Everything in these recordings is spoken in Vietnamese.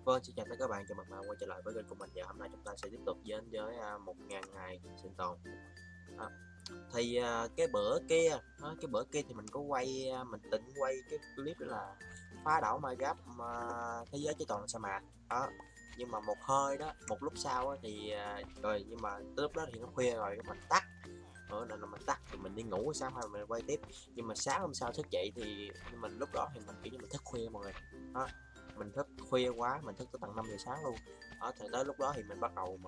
Vâng, xin chào tất cả các bạn, chào mừng bạn quay trở lại với kênh của mình. Và hôm nay chúng ta sẽ tiếp tục đến với 1000 ngày sinh tồn. À, cái bữa kia thì mình có quay, mình định quay cái clip đó là phá đảo Minecraft thế giới chỉ toàn là sa mạc đó. Nhưng mà một hơi đó, một lúc sau á, thì rồi nhưng mà tới lúc đó thì nó khuya rồi mình tắt. Nên là mình tắt thì mình đi ngủ, sáng mai mình quay tiếp. Nhưng mà sáng hôm sau thức dậy thì mình lúc đó thì mình kiểu như mình thức khuya mọi người đó, mình thức khuya quá, mình thức tới tận 5 giờ sáng luôn đó. Thì tới lúc đó thì mình bắt đầu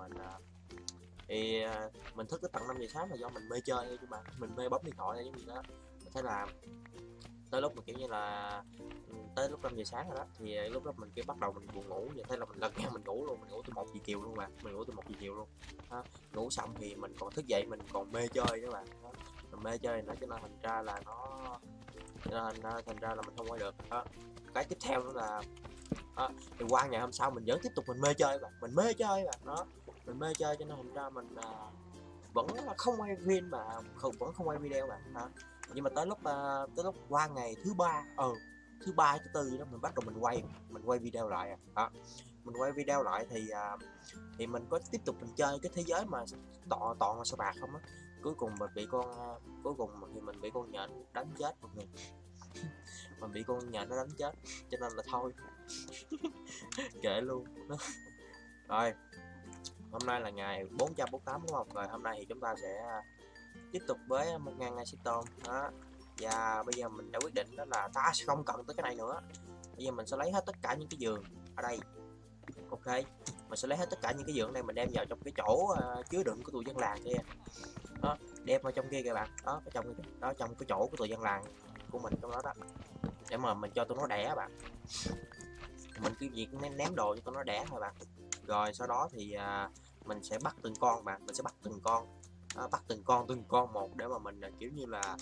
mình thức tới tận 5 giờ sáng là do mình mê chơi thôi, chứ mà mình mê bấm điện thoại giống như đó. Thế là tới lúc mà kiểu như là tới lúc 5 giờ sáng rồi đó, thì lúc đó mình kiểu bắt đầu mình buồn ngủ, vậy thế là mình lật ngang mình ngủ luôn, mình ngủ tới 1 giờ chiều luôn bạn, mình ngủ tới 1 giờ chiều luôn đó. Ngủ xong thì mình còn thức dậy mình còn mê chơi đó bạn đó. Mình mê chơi nữa cho nên thành ra là thành ra là mình không quay được đó. Cái tiếp theo nữa là đó, thì qua ngày hôm sau mình vẫn tiếp tục mình mê chơi bạn, mình mê chơi bạn đó, mình mê chơi cho nên thành ra mình vẫn là không quay phim mà vẫn không quay video bạn đó. Nhưng mà tới lúc qua ngày thứ ba, thứ ba thứ tư đó mình bắt đầu mình quay video lại đó. Mình quay video lại thì mình có tiếp tục mình chơi cái thế giới mà toàn là sao bạc không á. Cuối cùng thì mình bị con nhện đánh chết một người. Mình bị con nhện nó đánh chết cho nên là thôi kệ luôn. Rồi hôm nay là ngày 448 đúng không? Rồi hôm nay thì chúng ta sẽ tiếp tục với 1000 ngày sinh tồn đó. Và bây giờ mình đã quyết định đó là ta sẽ không cần tới cái này nữa. Bây giờ mình sẽ lấy hết tất cả những cái giường ở đây. Ok, mình sẽ lấy hết tất cả những cái giường này mình đem vào trong cái chỗ chứa đựng của tụi dân làng kia đó, đem vào trong kia kìa bạn đó, trong cái chỗ của tụi dân làng của mình trong đó đó, để mà mình cho tụi nó đẻ bạn. Mình cứ việc ném đồ cho tụi nó đẻ thôi bạn. Rồi sau đó thì mình sẽ bắt từng con bạn, mình sẽ bắt từng con bắt từng con một để mà mình kiểu như là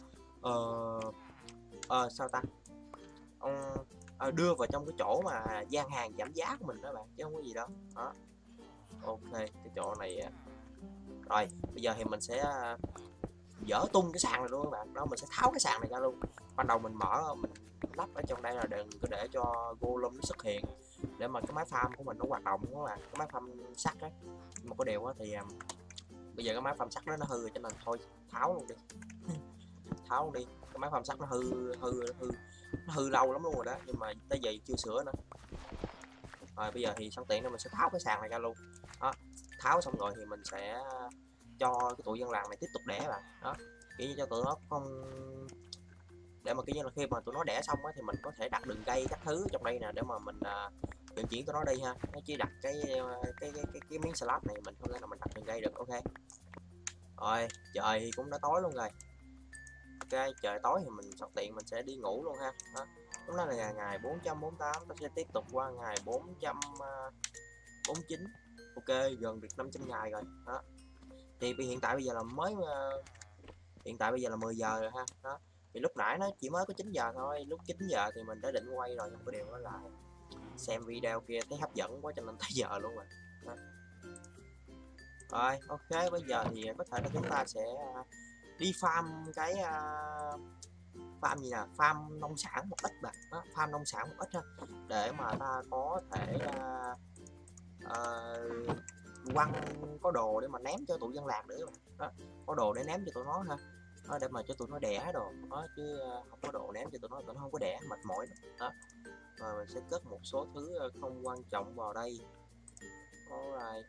sao ta, đưa vào trong cái chỗ mà gian hàng giảm giá của mình đó bạn, chứ không có gì đâu đó. Ok, cái chỗ này rồi bây giờ thì mình sẽ dỡ tung cái sàn này luôn các bạn đó, mình sẽ tháo cái sàn này ra luôn. Ban đầu mình lắp ở trong đây là đừng có để cho golem nó xuất hiện, để mà cái máy farm của mình nó hoạt động đó bạn, cái máy farm sắt á. Nhưng mà có điều á thì bây giờ cái máy farm sắt đó nó hư rồi, cho nên thôi tháo luôn đi. Tháo luôn đi, cái máy farm sắt nó hư lâu lắm luôn rồi đó, nhưng mà tới giờ chưa sửa nữa. Rồi bây giờ thì sẵn tiện nên mình sẽ tháo cái sàn này ra luôn đó. Tháo xong rồi thì mình sẽ cho cái tụi dân làng này tiếp tục đẻ bạn đó, kiểu như cho tụi nó không, để mà kiểu như là khi mà tụi nó đẻ xong á thì mình có thể đặt đường dây các thứ trong đây nè, để mà mình vận chuyển tụi nó đi ha. Nó chỉ đặt cái miếng slab này, mình không thể nào mình đặt đường dây được. Ok rồi, trời thì cũng đã tối luôn rồi. Ok, trời tối thì mình sẵn tiện mình sẽ đi ngủ luôn ha đó. Lúc đó là ngày 448, nó sẽ tiếp tục qua ngày 449. Ok, gần được 500 ngày rồi đó. Thì hiện tại bây giờ là hiện tại bây giờ là 10 giờ rồi ha đó. Thì lúc nãy nó chỉ mới có 9 giờ thôi, lúc 9 giờ thì mình đã định quay rồi, nhưng có điều đó là xem video kia thấy hấp dẫn quá cho nên tới giờ luôn rồi đó. Rồi ok, bây giờ thì có thể là chúng ta sẽ đi farm farm gì nè, farm nông sản một ít bạn đó, farm nông sản một ít ha, để mà ta có thể quăng có đồ để mà ném cho tụi dân làng nữa đó, có đồ để ném cho tụi nó ha đó, để mà cho tụi nó đẻ đồ đó, chứ không có đồ ném cho tụi nó không có đẻ, mệt mỏi đó. Rồi mình sẽ cất một số thứ không quan trọng vào đây. Alright.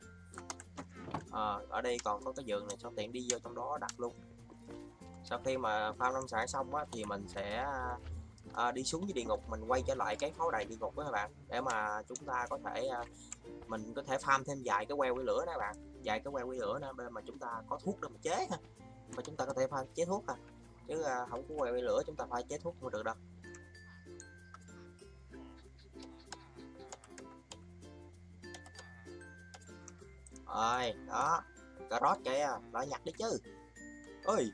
Ở đây còn có cái giường này, sau tiện đi vô trong đó đặt luôn. Sau khi mà farm nông sản xong á thì mình sẽ đi xuống dưới địa ngục, mình quay trở lại cái pháo đài địa ngục đó các bạn, để mà chúng ta có thể mình có thể farm thêm vài cái que quỷ lửa đó các bạn, vài cái que quỷ lửa nữa, để mà chúng ta có thuốc để mà chế ha, mà chúng ta có thể pha chế thuốc ha, chứ không có que quỷ lửa chúng ta pha chế thuốc không được đâu. Rồi đó, cà rốt kìa, lại nhặt đi chứ. Ơi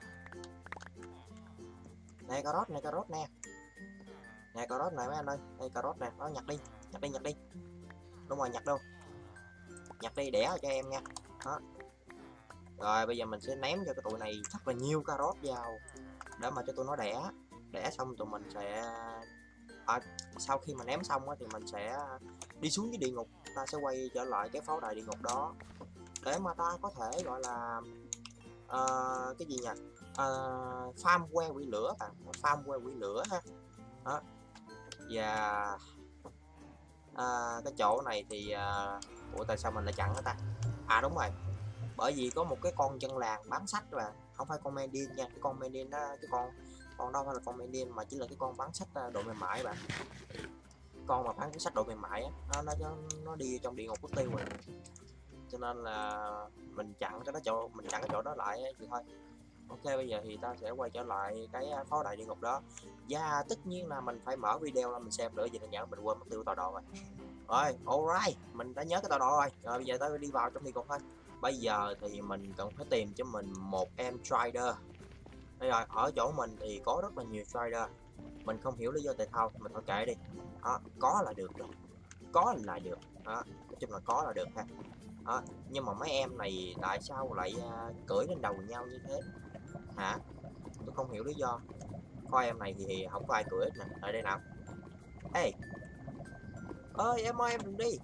nè, cà rốt nè, cà rốt nè, nè cà rốt này mấy anh ơi, đây cà rốt nè, nó nhặt đi, nhặt đi. Đúng rồi, nhặt đâu, nhặt đi đẻ cho em nha đó. Rồi bây giờ mình sẽ ném cho cái tụi này thật là nhiều cà rốt vào, để mà cho tụi nó đẻ xong tụi mình sẽ sau khi mà ném xong á, thì mình sẽ đi xuống dưới địa ngục, ta sẽ quay trở lại cái pháo đài địa ngục đó để mà ta có thể gọi là cái gì nhỉ, farm que quỷ lửa bạn, farm que quỷ lửa ha. Đó. Và cái chỗ này thì ủa tại sao mình lại chặn nó ta? Đúng rồi, bởi vì có một cái con dân làng bán sách các bạn, không phải con Mendin nha, cái con Mendin đó, cái con đâu phải là con Mendin mà chỉ là cái con bán sách độ mềm mại bạn. Con mà bán sách độ mềm mại á, nó đi trong địa ngục quốc tiêu rồi, cho nên là mình chặn cái chỗ đó lại thì thôi. Ok, bây giờ thì ta sẽ quay trở lại cái pháo đài địa ngục đó, và tất nhiên là mình phải mở video lên mình xem nữa, vì nó nhận mình quên mất tiêu tọa độ rồi. Rồi, alright, mình đã nhớ cái tọa độ rồi. Rồi bây giờ ta đi vào trong địa ngục thôi. Bây giờ thì mình cần phải tìm cho mình một em trader. Đây rồi, ở chỗ mình thì có rất là nhiều trader. Mình không hiểu lý do tại sao, mình thôi kệ đi. Có là được rồi. Có là được. Nói chung là có là được ha. Nhưng mà mấy em này tại sao lại cưỡi lên đầu nhau như thế? Hả? Tôi không hiểu lý do. Coi em này thì không có ai cưỡi hết nè. Ở đây nào. Ê! Ơi em ơi, em đừng đi.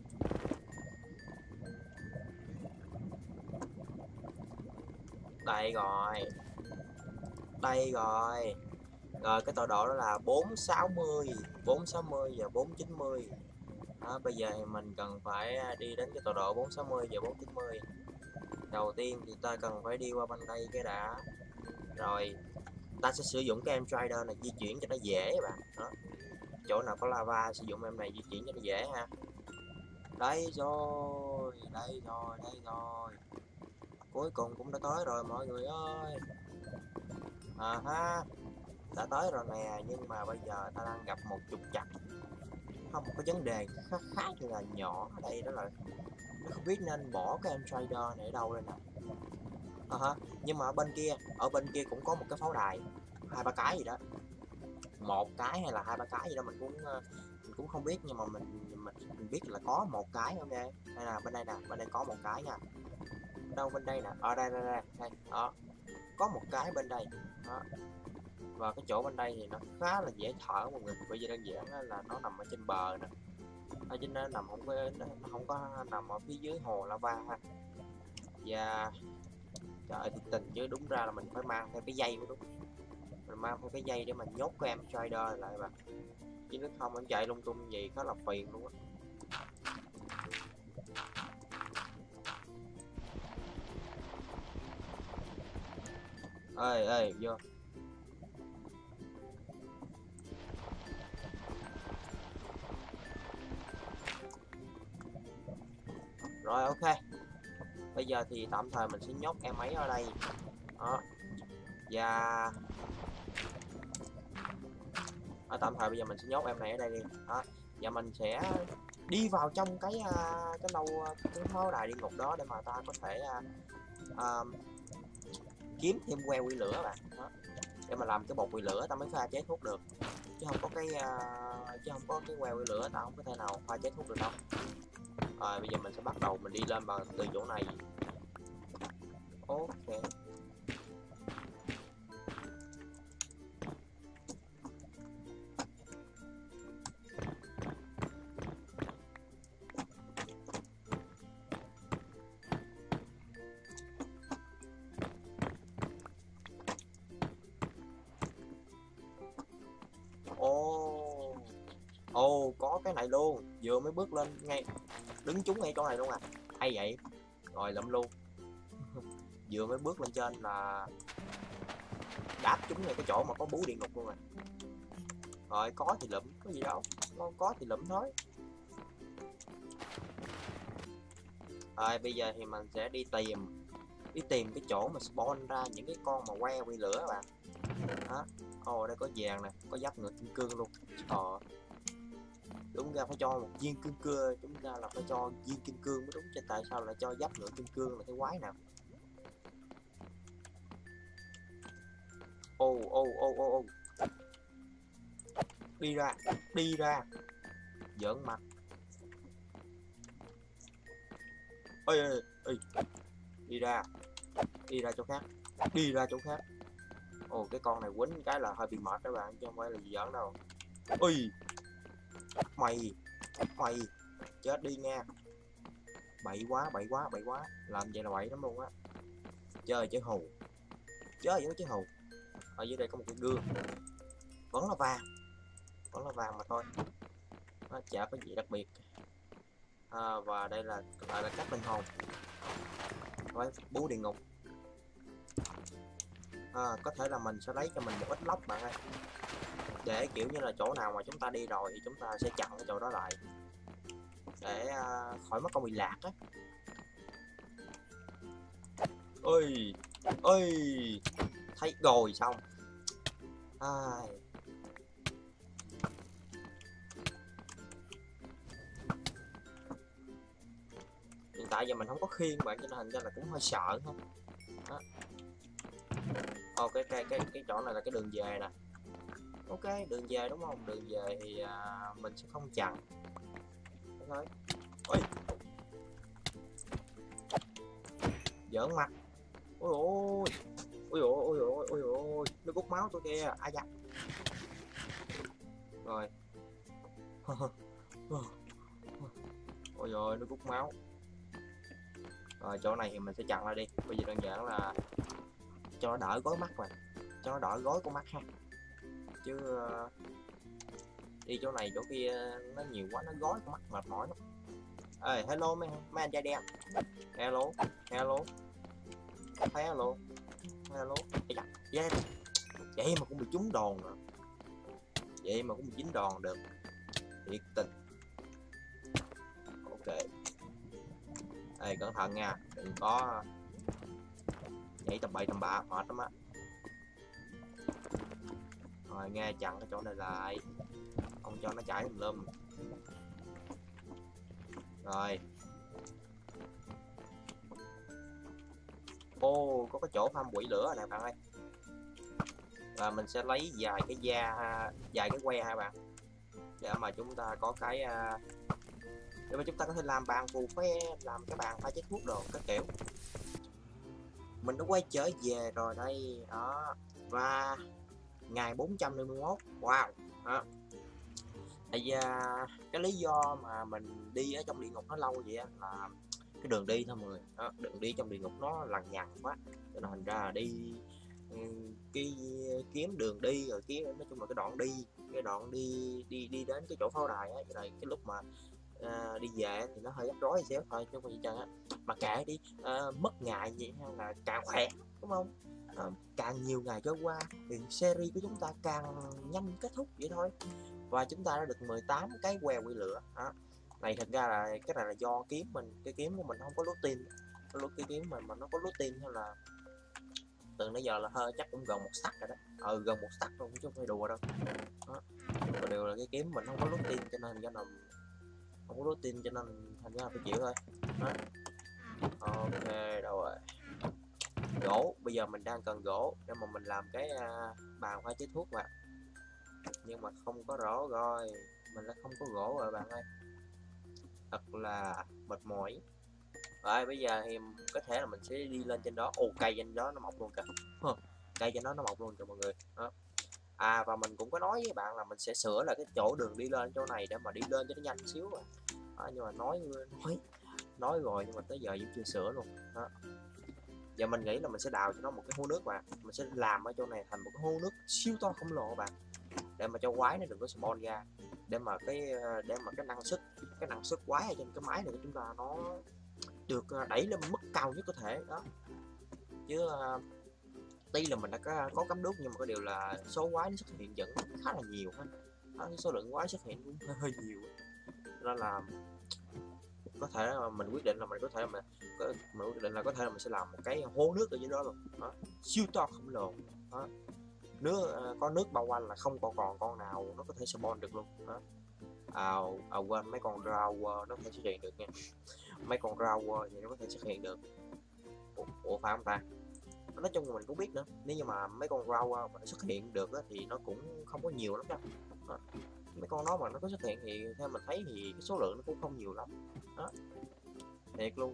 Đây rồi. Đây rồi. Rồi cái tọa độ đó là 460 và 490. Bây giờ thì mình cần phải đi đến cái tọa độ 460 và 490. Đầu tiên thì ta cần phải đi qua bên đây cái đã. Rồi ta sẽ sử dụng cái em trader này di chuyển cho nó dễ các bạn. Đó. Chỗ nào có lava sử dụng em này di chuyển cho nó dễ ha. Đây rồi. Cuối cùng cũng đã tới rồi mọi người ơi. Đã tới rồi nè, nhưng mà bây giờ ta đang gặp một trục trặc, không, một cái vấn đề khá là nhỏ ở đây, đó là nó không biết nên bỏ cái em trader này ở đâu đây nè. Nhưng mà ở bên kia cũng có một cái pháo đài 2-3 cái gì đó, một cái hay là 2-3 cái gì đó mình cũng không biết, nhưng mà mình biết là có một cái. Ok, đây là bên đây nè, bên đây có một cái nha. Đâu bên đây nè, ở đây đó, có một cái bên đây đó. Và cái chỗ bên đây thì nó khá là dễ thở mọi người, bởi vì đơn giản là nó nằm ở trên bờ nè, ở trên nó nằm không có nằm ở phía dưới hồ lava ha. Và trời ơi, thiệt tình chứ đúng ra là mình phải mang theo cái dây mới đúng, mình mang theo cái dây để mình nhốt cái em trader lại mà, chứ nếu không em chạy lung tung gì khá là phiền luôn á. Ê vô. Rồi ok, bây giờ thì tạm thời mình sẽ nhốt em ấy ở đây đó. Và tạm thời bây giờ mình sẽ nhốt em này ở đây đi đó. Và mình sẽ đi vào trong cái pháo đài địa ngục đó để mà ta có thể kiếm thêm que quỷ lửa bạn đó. Để mà làm cái bột quỷ lửa ta mới pha chế thuốc được, chứ không có cái que quỷ lửa ta không có thể nào pha chế thuốc được đâu. Rồi bây giờ mình sẽ bắt đầu mình đi lên từ chỗ này. Ok. Có cái này luôn, vừa mới bước lên ngay đứng trúng ngay chỗ này luôn à, hay vậy. Rồi lụm luôn. Vừa mới bước lên trên là đáp trúng ngay cái chỗ mà có bú địa ngục luôn à. Rồi có thì lụm, có gì đâu, có thì lụm thôi. Rồi bây giờ thì mình sẽ đi tìm cái chỗ mà spawn ra những cái con mà que quỷ lửa bạn đó. Đây có vàng nè, có giáp ngựa kim cương luôn. Đúng ra phải cho một viên kim cương, chúng ta là phải cho viên kim cương mới đúng, chứ tại sao lại cho giáp ngựa kim cương là cái quái nào. Đi ra giỡn mặt. Ơi đi ra chỗ khác, cái con này quýnh cái là hơi bị mệt các bạn, chứ không phải là gì giỡn đâu. Mày mày chết đi nha. Bậy quá bậy quá bậy quá, làm vậy là bậy lắm luôn á. Chơi chứ hù, chơi chứ hù. Ở dưới đây có một cái gương, vẫn là vàng, vẫn là vàng mà thôi, nó chả có gì đặc biệt. Và đây là gọi là các linh hồn với bú địa ngục. Có thể là mình sẽ lấy cho mình một ít lóc bạn ơi, để kiểu như là chỗ nào mà chúng ta đi rồi thì chúng ta sẽ chặn cái chỗ đó lại để khỏi mất công bị lạc á. Ơi ơi, thấy rồi xong. Hiện tại giờ mình không có khiên bạn, cho nên thành ra là cũng hơi sợ thôi. Cái chỗ này là cái đường về nè. Ok, đường về đúng không? Đường về thì mình sẽ không chặn thôi. Ôi, giỡn mặt. Ôi ôi ôi ôi ôi ôi ôi, nó cút máu tôi kìa. Ai da. Rồi. Ôi rồi, nó cút máu. Rồi chỗ này thì mình sẽ chặn lại đi. Bây giờ đơn giản là cho nó đỡ gối mắt rồi, cho nó đỡ gối con mắt ha, chứ đi chỗ này chỗ kia nó nhiều quá, nó gói con mắt mệt mỏi lắm. Hello mấy anh trai đen. Hello hello hello hello. Yeah. Vậy mà cũng bị trúng đòn rồi, vậy mà cũng bị dính đòn được, thiệt tình. Ok, cẩn thận nha, đừng có nhảy tầm bậy tầm bạ, mệt lắm á. Rồi nghe, chặn cái chỗ này lại, không cho nó chảy tùm lum. Rồi có cái chỗ farm quỷ lửa này bạn ơi, và mình sẽ lấy vài cái da, vài cái que ha bạn, để mà chúng ta có cái để mà chúng ta có thể làm bàn phù phé, làm cái bàn pha chế thuốc đồ các kiểu. Mình đã quay trở về rồi đây đó, và ngày 451. Wow đó. Cái lý do mà mình đi ở trong địa ngục nó lâu vậy á là cái đường đi thôi mọi người đó, đường đi trong địa ngục nó lằng nhằng quá, cho nên thành ra là đi cái kiếm đường đi, rồi kiếm nói chung là cái đoạn đi đến cái chỗ pháo đài á, cái lúc mà đi về thì nó hơi rắc rối xíu thôi, chứ không gì trơn á. Mà kệ đi, mất ngày vậy hay là càng khỏe đúng không? Càng nhiều ngày trôi qua thì series của chúng ta càng nhanh kết thúc vậy thôi. Và chúng ta đã được 18 cái que quỷ lửa đó. Này thật ra là cái này là do kiếm mình, cái kiếm của mình không có lốt tin, cái kiếm mình mà nó có lốt tin hay là từ nãy giờ là hơi chắc cũng gần một stack rồi đó, gần một stack luôn chứ không phải đùa đâu đó. Và điều là cái kiếm mình không có lốt tin, cho nên không có lốt tin, cho nên thành ra là phải chịu thôi đó. Ok đâu rồi, gỗ, bây giờ mình đang cần gỗ để mà mình làm cái bàn pha chế thuốc mà, nhưng mà không có rõ rồi, mình lại không có gỗ rồi bạn ơi, thật là mệt mỏi. Rồi bây giờ thì có thể là mình sẽ đi lên trên đó. Cây trên đó nó mọc luôn kìa, cây trên đó nó mọc luôn kìa mọi người đó. Và mình cũng có nói với bạn là mình sẽ sửa lại cái chỗ đường đi lên chỗ này để mà đi lên cho nó nhanh xíu nhưng mà nói rồi nhưng mà tới giờ vẫn chưa sửa luôn đó. Giờ mình nghĩ là mình sẽ đào cho nó một cái hố nước, mà mình sẽ làm ở chỗ này thành một cái hố nước siêu to khổng lồ bạn, để mà cho quái nó đừng có spawn ra, để mà cái năng suất quái ở trên cái máy này của chúng ta nó được đẩy lên mức cao nhất có thể đó. Chứ tuy là mình đã có cắm đúc, nhưng mà có điều là số quái nó xuất hiện vẫn khá là nhiều ha. Số lượng quái xuất hiện cũng hơi nhiều, nên là có thể là mình quyết định là mình quyết định là có thể là mình sẽ làm một cái hố nước ở dưới đó luôn đó, siêu to khổng lồ đó. Có nước bao quanh là không còn con nào nó có thể spawn được luôn đó. Quên, mấy con rau nó có thể xuất hiện được nha, mấy con rau thì nó có thể xuất hiện được. Ủa phải không ta? Nói chung là mình cũng biết nữa, nếu như mà mấy con rau mà nó xuất hiện được thì nó cũng không có nhiều lắm đâu đó. Mấy con đó mà nó có xuất hiện thì theo mình thấy thì cái số lượng nó cũng không nhiều lắm đó, thiệt luôn.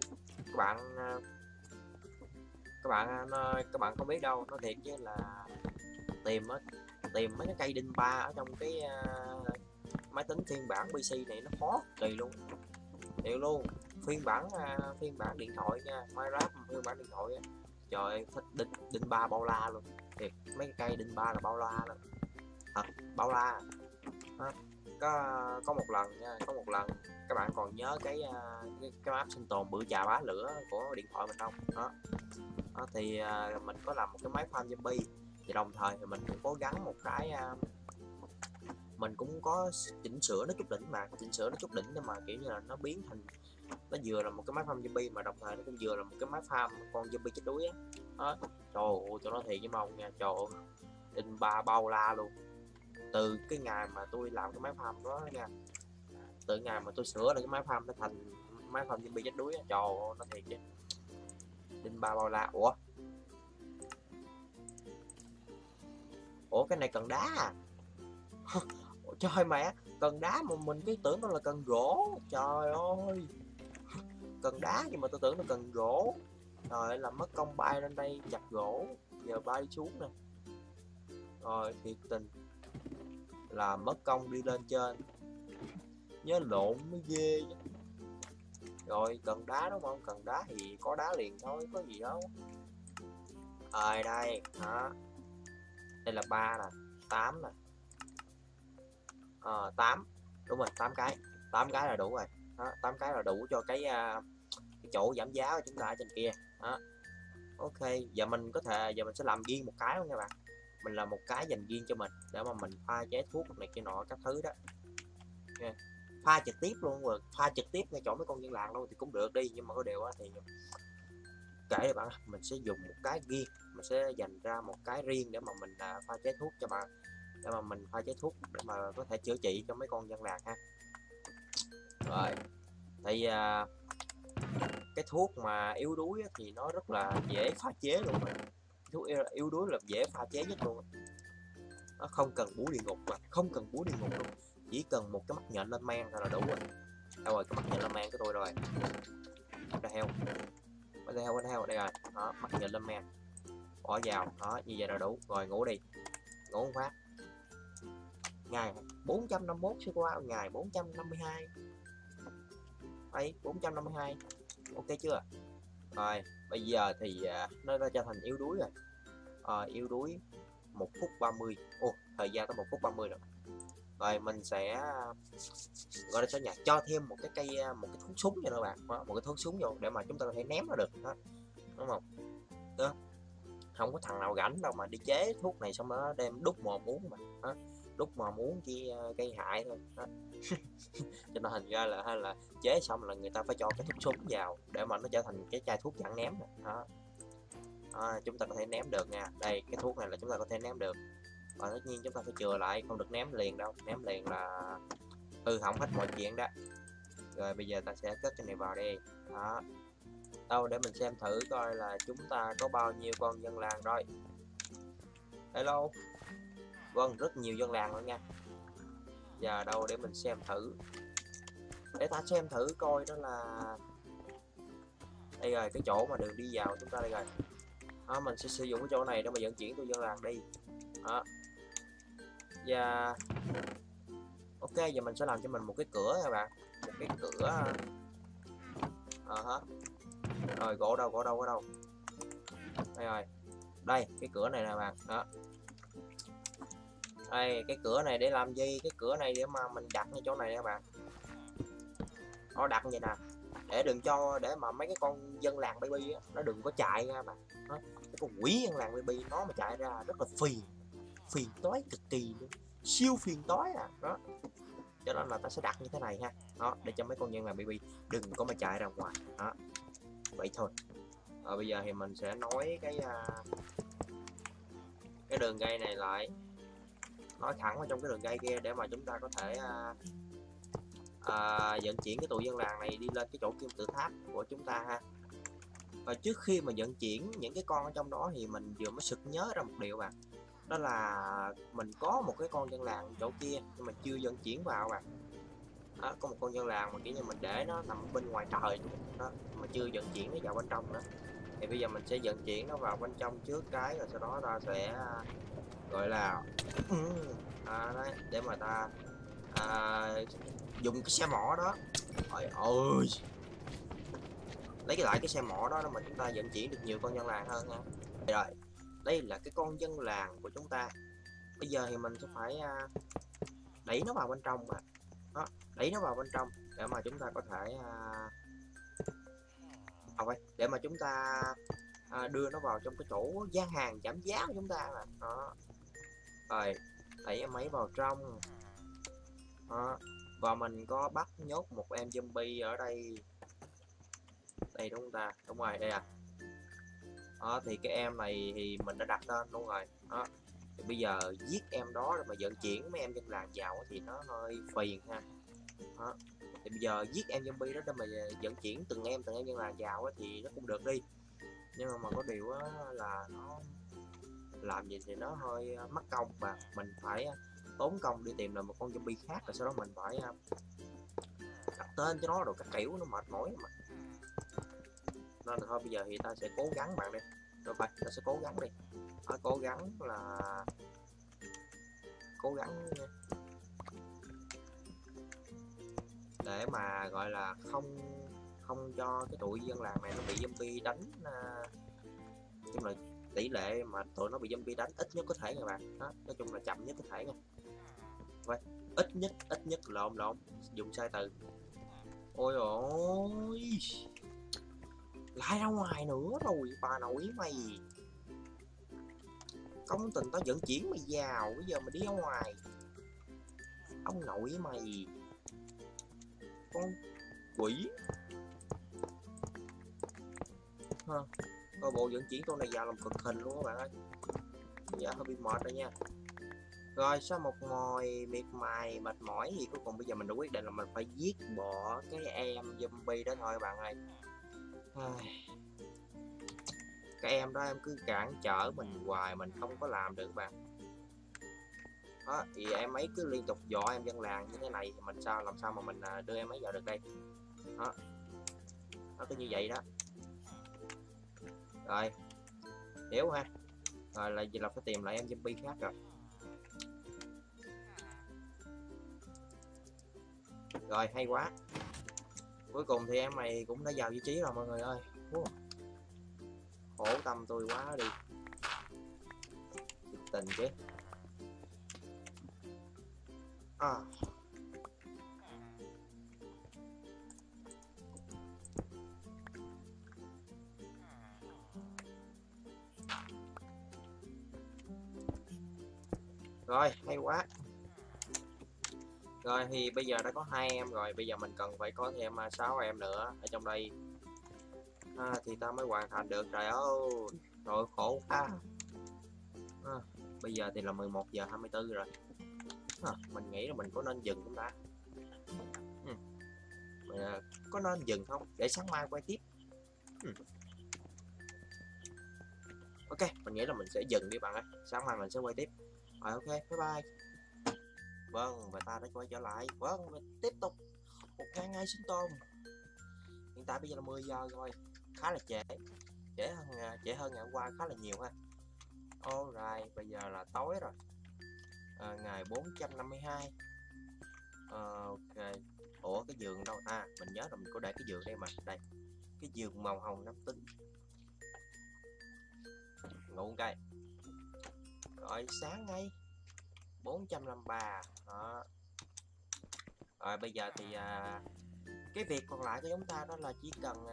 Các bạn không biết đâu, nó thiệt chứ là tìm mấy cái cây đinh ba ở trong máy tính phiên bản PC này nó khó kỳ luôn, thiệt luôn. Phiên bản điện thoại nha, Minecraft phiên bản điện thoại á, trời ơi, thích đinh ba bao la luôn, thiệt, mấy cái cây đinh ba là bao la luôn, thật bao la. Đó. Có một lần nha, có một lần các bạn còn nhớ cái map sinh tồn bự chà bá lửa của điện thoại mình không? Đó thì mình có làm một cái máy farm zombie, thì đồng thời thì mình cũng có gắn một cái mình cũng có chỉnh sửa nó chút đỉnh, mà chỉnh sửa nó chút đỉnh nhưng mà kiểu như là nó biến thành, nó vừa là một cái máy farm zombie mà đồng thời nó cũng vừa là một cái máy farm con zombie chết đuối á. Đó. Trời ơi, tôi nói thiệt với mong nha, trời ơi, đinh ba bao la luôn. Từ cái ngày mà tôi làm cái máy farm đó nha, từ ngày mà tôi sửa lại cái máy farm nó thành máy farm zombie chết đuối á, trời ơi, nó thiệt chứ, đinh ba bao la. Ủa cái này cần đá à? Trời mẹ, cần đá mà mình cứ tưởng nó là cần gỗ, trời ơi, cần đá nhưng mà tôi tưởng nó cần gỗ. Rồi làm mất công bay lên đây chặt gỗ, giờ bay xuống nè, rồi thiệt tình là mất công đi lên trên, nhớ lộn mới ghê chứ. Rồi cần đá đúng không, cần đá thì có đá liền thôi, có gì đâu. Đây hả, đây là 3 nè, 8 nè, 8, đúng rồi, 8 cái là đủ rồi. Đó, 8 cái là đủ cho cái chỗ giảm giá của chúng ta ở trên kia. Đó. Ok, giờ mình sẽ làm riêng một cái luôn nha bạn, mình làm một cái dành riêng cho mình để mà mình pha chế thuốc này kia nọ các thứ đó. Okay. Pha trực tiếp luôn, rồi pha trực tiếp ngay chỗ mấy con dân làng luôn thì cũng được đi, nhưng mà có điều thì kể các bạn, mình sẽ dùng một cái riêng, mình sẽ dành ra một cái riêng để mà mình pha chế thuốc cho bạn, để mà mình pha chế thuốc để mà có thể chữa trị cho mấy con dân làng ha. Rồi thì cái thuốc mà yếu đuối thì nó rất là dễ pha chế luôn mà. Thuốc yếu đuối là dễ pha chế nhất luôn, nó không cần búa địa ngục mà, không cần búa địa ngục luôn, chỉ cần một cái mắt nhện lên men là đủ rồi. Đâu rồi, cái mắt nhện lên men của tôi rồi, đây heo, đây rồi. Đó, mắt nhện lên men bỏ vào, đó như vậy là đủ rồi. Ngủ đi, ngủ một phát. Ngày 451 sẽ qua ngày 452 ấy, 452, ok chưa? Rồi bây giờ thì nó đã trở thành yếu đuối rồi. Yếu đuối 1 phút 30, thời gian tới 1 phút 30 rồi. Rồi mình sẽ gọi là sao nhỉ, cho thêm một cái thuốc súng cho các bạn, một cái thuốc súng vô để mà chúng ta có thể ném nó được đó, đúng không? Đó. Không có thằng nào rảnh đâu mà đi chế thuốc này xong đó đem đút mồm uống mà. Đó. Đút mồm uống chỉ gây hại thôi. Đó. Cho nên thành ra là hay là chế xong là người ta phải cho cái thuốc súng vào để mà nó trở thành cái chai thuốc dạng ném. Đó. Chúng ta có thể ném được nha, đây cái thuốc này là chúng ta có thể ném được. Và tất nhiên chúng ta phải chừa lại, không được ném liền đâu, ném liền là hư hỏng hết mọi chuyện đó. Rồi bây giờ ta sẽ cất cái này vào đi. Đó. Đâu để mình xem thử coi là chúng ta có bao nhiêu con dân làng rồi. Hello. Vâng, rất nhiều dân làng luôn nha. Giờ đâu để mình xem thử, để ta xem thử coi đó là đây rồi, cái chỗ mà đường đi vào chúng ta đây rồi. Đó, mình sẽ sử dụng cái chỗ này để mà vận chuyển tôi dân làng đi. Đó. Và ok, giờ mình sẽ làm cho mình một cái cửa các bạn, một cái cửa. Rồi gỗ đâu, đây rồi, đây cái cửa này nè bạn. Đó, đây cái cửa này để làm gì, cái cửa này để mà mình đặt ngay chỗ này các bạn, nó đặt như vậy nè, để mà mấy cái con dân làng baby á, nó đừng có chạy ra bạn. Đó, cái con quỷ dân làng baby nó mà chạy ra rất là phiền toái cực kỳ luôn, siêu phiền toái đó. Cho nên là ta sẽ đặt như thế này ha, đó, để cho mấy con dân làng baby đừng có mà chạy ra ngoài. Đó, vậy thôi. Bây giờ thì mình sẽ nối cái đường dây này lại, nói thẳng vào trong cái đường dây kia để mà chúng ta có thể vận chuyển cái tụi dân làng này đi lên cái chỗ kim tự tháp của chúng ta ha. Và trước khi mà vận chuyển những cái con ở trong đó thì mình vừa mới sực nhớ ra một điều bạn, đó là mình có một cái con dân làng chỗ kia nhưng mình chưa vận chuyển vào bạn. Đó, có một con dân làng mà kiểu như mình để nó nằm bên ngoài trời đó, mà chưa vận chuyển nó vào bên trong nữa. Thì bây giờ mình sẽ vận chuyển nó vào bên trong trước cái, rồi sau đó ta sẽ gọi là đấy, để mà ta dùng cái xe mỏ đó. Trời ơi, lấy lại cái xe mỏ đó mà chúng ta vận chuyển được nhiều con dân làng hơn nha. Rồi, đây là cái con dân làng của chúng ta. Bây giờ thì mình sẽ phải đẩy nó vào bên trong mà. Đó, đẩy nó vào bên trong để mà chúng ta có thể để mà chúng ta đưa nó vào trong cái chỗ gian hàng giảm giá của chúng ta mà. Đó. Rồi, đẩy em ấy vào trong. Đó. Và mình có bắt nhốt một em zombie ở đây. Đây đúng không ta? Đúng rồi, đây à. Đó, thì cái em này thì mình đã đặt tên luôn rồi. Đó. Thì bây giờ giết em đó rồi mà vận chuyển mấy em dân làng vào thì nó hơi phiền ha. Đó. Thì bây giờ giết em zombie đó để mà vận chuyển từng em dân làng vào thì nó cũng được đi, nhưng mà có điều là nó làm gì thì nó hơi mất công, và mình phải tốn công đi tìm lại một con zombie khác, rồi sau đó mình phải đặt tên cho nó rồi các kiểu, nó mệt mỏi mà. Nên là thôi bây giờ thì ta sẽ cố gắng bạn đi. Rồi phải, ta sẽ cố gắng đi. Cố gắng là cố gắng để mà gọi là không cho cái tụi dân làng này nó bị zombie đánh. Chung là tỷ lệ mà tụi nó bị zombie đánh ít nhất có thể nha bạn. Đó, nói chung là chậm nhất có thể nha. Vậy, ít nhất lộn dùng sai từ. Ôi ôi, lại ra ngoài nữa rồi bà nội mày. Công tình tao vận chuyển mày vào, bây giờ mày đi ra ngoài. Ông nội mày, con quỷ ha. Coi bộ vận chuyển con này vào làm cực hình luôn các bạn ơi. Dạ hơi bị mệt rồi nha. Rồi sau một hồi miệt mài mệt mỏi thì cuối cùng bây giờ mình đã quyết định là mình phải giết bỏ cái em zombie đó thôi bạn ơi. Cái em đó em cứ cản trở mình hoài, mình không có làm được bạn. Đó, thì em ấy cứ liên tục dọa em dân làng như thế này thì mình làm sao mà mình đưa em ấy vào được đây. Đó, nó cứ như vậy đó. Rồi, hiểu ha. Rồi là gì, là phải tìm lại em zombie khác rồi. Rồi hay quá. Cuối cùng thì em này cũng đã vào vị trí rồi mọi người ơi. Khổ tâm tôi quá đi. Tình chứ. Rồi hay quá. Rồi thì bây giờ đã có 2 em rồi, bây giờ mình cần phải có thêm 6 em nữa ở trong đây thì ta mới hoàn thành được. Trời ơi, rồi khổ quá. Bây giờ thì là 11 giờ 24 rồi. Mình nghĩ là mình có nên dừng không ta? Có nên dừng không? Để sáng mai quay tiếp. Ok, mình nghĩ là mình sẽ dừng đi bạn ơi. Sáng mai mình sẽ quay tiếp. Rồi ok, bye bye. Vâng, và ta đã quay trở lại. Vâng, mình tiếp tục 1.000 ngày sinh tồn. Hiện tại bây giờ là 10 giờ rồi, khá là trễ. Trễ hơn ngày hôm qua khá là nhiều ha. Alright, bây giờ là tối rồi. Ngày 452. Ok. Ủa cái giường đâu? Mình nhớ là mình có để cái giường đây mà. Đây. Cái giường màu hồng nam tính. Ngủ cái. Rồi sáng ngay 453. Đó. Rồi bây giờ thì cái việc còn lại của chúng ta đó là chỉ cần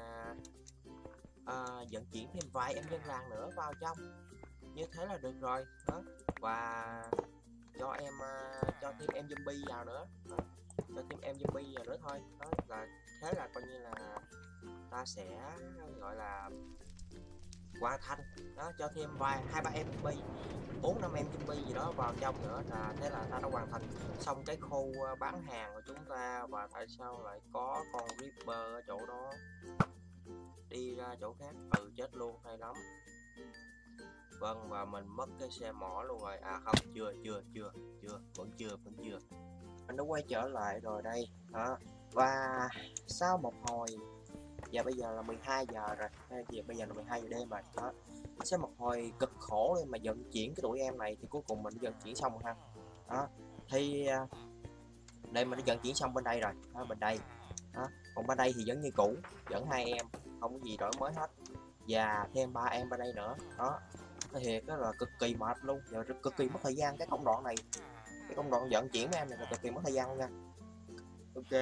vận chuyển thêm vài em dân làng nữa vào trong, như thế là được rồi. Đó. Và cho thêm em zombie vào nữa. Đó. Cho thêm em zombie vào nữa thôi. Đó là thế là coi như là ta sẽ gọi là hoàn thành. Đó, cho thêm 2-3 em zombie, 4-5 em zombie gì đó vào trong nữa là thế là ta đã hoàn thành xong cái khu bán hàng của chúng ta. Và tại sao lại có con Reaper ở chỗ đó, đi ra chỗ khác? Chết luôn, hay lắm. Vâng, và mình mất cái xe mỏ luôn rồi. Không, chưa, vẫn chưa. Mình đã quay trở lại rồi đây. Đó. Và sau một hồi, và bây giờ là 12 giờ rồi, bây giờ là 12 giờ đêm rồi. Đó. Sau một hồi cực khổ để mà vận chuyển cái tụi em này thì cuối cùng mình vận chuyển xong rồi ha. Đó. Thì Đây mình đã vận chuyển xong bên đây rồi đó, bên đây đó. Còn bên đây thì vẫn như cũ, vẫn 2 em, không có gì đổi mới hết, và thêm 3 em bên đây nữa đó. Thiệt đó là cực kỳ mệt luôn, giờ cực kỳ mất thời gian cái công đoạn này, cái công đoạn vận chuyển mấy em này là cực kỳ mất thời gian luôn nha. Ok,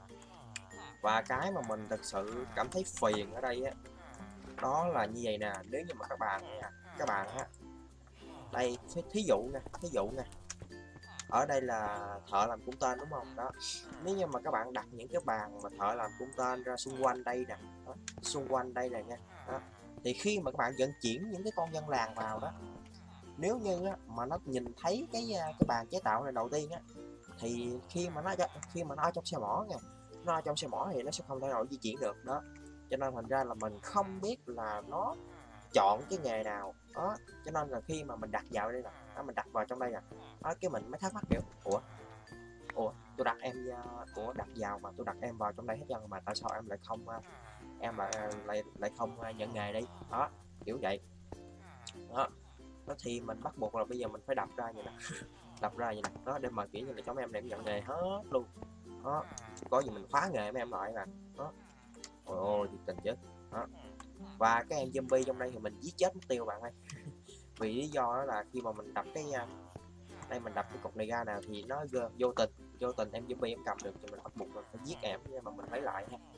và cái mà mình thực sự cảm thấy phiền ở đây á, đó là như vậy nè. Nếu như mà các bạn á, đây thí dụ nha, ở đây là thợ làm cung tên đúng không đó. Nếu như mà các bạn đặt những cái bàn mà thợ làm cung tên ra xung quanh đây nè đó, xung quanh đây nè nha đó, thì khi mà các bạn vận chuyển những cái con dân làng vào đó, nếu như á, mà nó nhìn thấy cái bàn chế tạo này đầu tiên á, thì khi mà nó ở trong xe mỏ nha, nó ở trong xe mỏ thì nó sẽ không thể nào di chuyển được đó. Cho nên thành ra là mình không biết là nó chọn cái nghề nào đó. Cho nên là khi mà mình đặt vào đây nè, mình đặt vào trong đây nè đó, cái mình mới thắc mắc kiểu ủa tôi đặt em đặt vào mà tôi đặt em vào trong đây hết trơn, mà tại sao em lại không lại không nhận nghề đi đó, kiểu vậy đó. Đó thì mình bắt buộc là bây giờ mình phải đập ra vậy nè đập ra vậy nè đó, để mà kiểu như là cho mấy em này nhận nghề hết luôn đó. Có gì mình phá nghề mấy em lại nè đó. Ôi thiệt tình chứ đó. Và cái em zombie trong đây thì mình giết chết mất tiêu bạn ơi. Vì lý do đó là khi mà mình đập đây mình đập cái cục này ra nào thì nó vô tình em zombie em cầm được, thì mình bắt buộc mình phải giết em, nhưng mà mình lấy lại ha.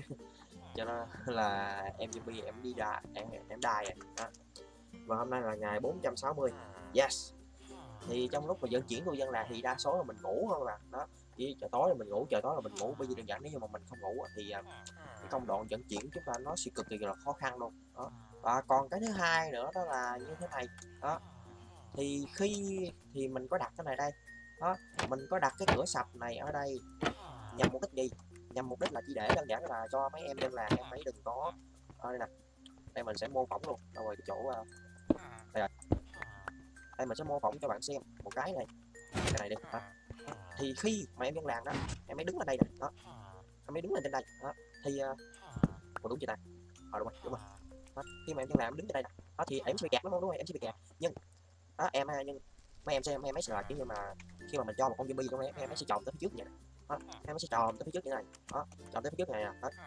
Cho nên là em zombie em đi ra em đài rồi đó. Và hôm nay là ngày 460. Yes. Thì trong lúc mà vận chuyển của dân làng thì đa số là mình ngủ không à đó, chỉ trời tối là mình ngủ, trời tối là mình ngủ. Bây giờ đơn giản nếu như mà mình không ngủ thì cái công đoạn vận chuyển chúng ta nó sẽ cực kỳ là khó khăn luôn đó. Và còn cái thứ hai nữa đó là như thế này đó, thì mình có đặt cái này đây đó, mình có đặt cái cửa sập này ở đây nhằm mục đích gì? Nhằm mục đích là chỉ để đơn giản là cho mấy em dân làng em ấy đừng có đây nè. Đây mình sẽ mô phỏng luôn đâu rồi, cái chỗ đây rồi. Đây mình sẽ mô phỏng cho bạn xem một cái này đi đó. Thì khi mà em dân làng đó em ấy đứng lên đây nè đó, em ấy đứng lên trên đây đó, thì đúng chưa ta? Đúng rồi đó. Khi mà em dân làng em đứng trên đây nè đó, thì em sẽ bị kẹt đúng không? Em sẽ bị kẹt, nhưng đó nhưng mấy em xem em ấy sẽ là kiểu như mà khi mà mình cho một con zombie trong em ấy sẽ chồm tới phía trước vậy nè đó, em ấy sẽ chồm tới phía trước như này đó, chồm tới phía trước này nè đó.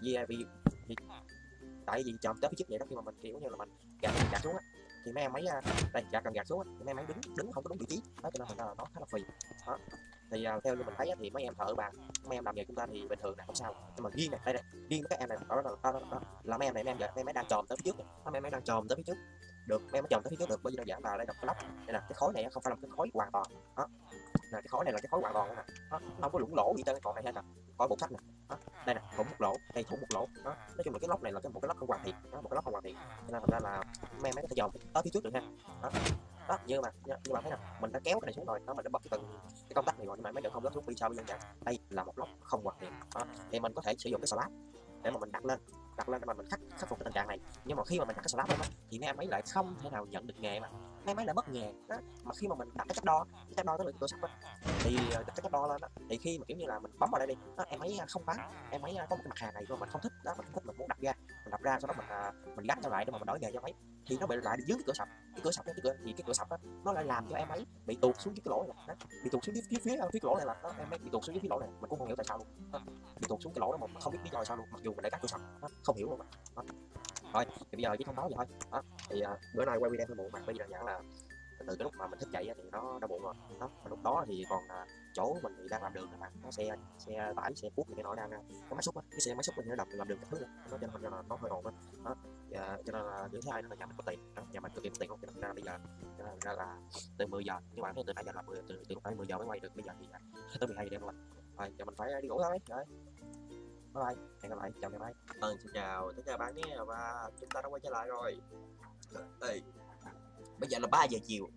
Vì tại vì chồm tới phía trước vậy đó, khi mà mình kiểu như là mình gạt xuống á, thì mấy em ấy đây cần gạt xuống á, thì mấy em ấy đứng không có đúng vị trí đó, cho nên là nó khá là phì đó. Thì theo như mình thấy á, thì mấy em thợ bàn, mấy em làm nghề chúng ta thì bình thường là không sao, nhưng mà riêng này đây riêng các em này đó là mấy em này, mấy em ấy đang chồm tới phía trước, mấy em ấy đang chồm tới phía trước được, mấy em mới chồm tới phía trước được, bởi vì đơn giản là đây là cái lốc đây là cái khối này không phải là cái khối hoàn toàn đó, là cái khối này là cái khối hoàn toàn luôn nè đó, không có lủng lỗ gì trên cái còn này hết nè, có bộ sách nè đó, đây nè thủng một lỗ, đây thủng một lỗ đó. Nói chung là cái lốc này là một cái lốc không hoàn thiện đó, một cái lốc không hoàn thiện, cho nên thành ra là mấy em ấy có thể dòm tới phía trước được ha đó. Đó như bạn thấy nè, mình đã kéo cái này xuống rồi đó, mình đã bật cái công tắc này rồi, nhưng mà mấy vẫn không lắp xuống vì sao? Bây giờ đây là một lốc không hoàn thiện đó, thì mình có thể sử dụng cái slab để mà mình đặt lên để mà mình khắc phục cái tình trạng này. Nhưng mà khi mà mình đặt cái slab lên thì mấy em ấy lại không thể nào nhận được nghề, mà mấy em ấy lại mất nghề đó. Mà khi mà mình đặt cái chất đo tới cái cửa sắt á, thì cái chất đo lên đó, thì khi mà kiểu như là mình bấm vào đây đi đó, em ấy không bán, em ấy có một cái mặt hàng này mà mình không thích đó, mình không thích, mình muốn đặt ra, mình đặt ra sau đó mình gắn cho lại để mà mình đổi nghề cho mấy, thì nó bị lại dưới cái cửa sập, cái cửa sập đó, nó lại làm cho em ấy bị tuột xuống cái lỗ này đó, bị tuột xuống phía lỗ này, là đó, em ấy bị tuột xuống phía lỗ này, mình cũng không hiểu tại sao luôn đó. Bị tuột xuống cái lỗ đó mà không biết lý do sao luôn, mặc dù mình đã cắt cửa sập đó, không hiểu luôn đó. Thôi thì bây giờ chỉ thông báo vậy thôi đó. Thì bữa nay quay video hơi muộn, mà bây giờ nhận là từ cái lúc mà mình thức dậy thì nó đã muộn rồi đó. Và lúc đó thì còn chỗ mình thì đang làm đường các bạn, nó xe tải, xe cuốc này nọ đang có máy xúc á, cái xe máy xúc thì nó làm đường các thứ này, nó cho nên là nó hơi ồn đó. Cho nên là thứ hai nữa là nhà mình có tiền đó, nhà mình cực kỳ có tiền không, cho nên ra bây giờ cho nên ra là từ 10 giờ các bạn thấy, từ nãy giờ là từ lúc nãy 10 giờ mới quay được, bây giờ thì tới 12 giờ đêm rồi. Rồi giờ mình phải đi ngủ thôi. Rồi bye bye, hẹn gặp lại, chào ngày mai. Xin chào bạn nhé, và chúng ta đã quay trở lại rồi. Đây bây giờ là 3 giờ chiều.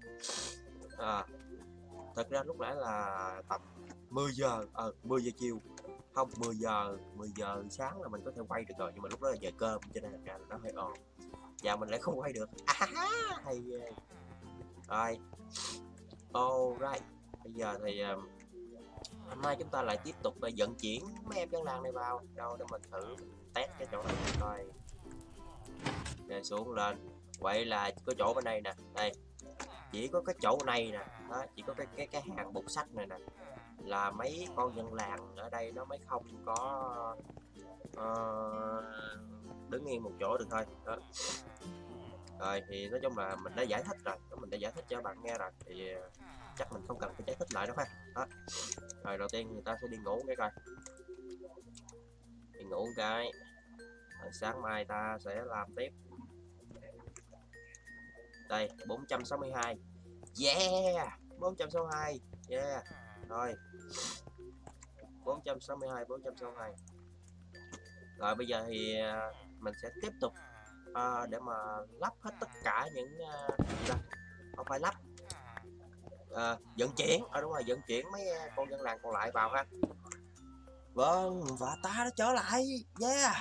Thật ra lúc nãy là tầm 10 giờ 10 giờ chiều, không 10 giờ sáng là mình có thể quay được rồi, nhưng mà lúc đó là giờ cơm cho nên là nó hơi ồn, và mình lại không quay được. Hay ghê. Rồi alright, bây giờ thì hôm nay chúng ta lại tiếp tục vận chuyển mấy em dân làng này vào đâu để mình thử test cái chỗ này coi. Để xuống lên, vậy là có chỗ bên đây nè, đây chỉ có cái chỗ này nè đó, chỉ có cái hàng bột sắt này nè là mấy con dân làng ở đây nó mới không có đứng yên một chỗ được thôi đó. Rồi thì nói chung là mình đã giải thích rồi, mình đã giải thích cho bạn nghe rồi thì chắc mình không cần phải giải thích lại đâu ha. Đó. Rồi đầu tiên người ta sẽ đi ngủ cái coi, đi ngủ cái rồi sáng mai ta sẽ làm tiếp. Đây 462, yeah 462, yeah rồi 462. Rồi bây giờ thì mình sẽ tiếp tục để mà lắp hết tất cả những không phải lắp, vận chuyển, đúng rồi, vận chuyển mấy con dân làng còn lại vào ha. Vâng, và ta đã trở lại, yeah.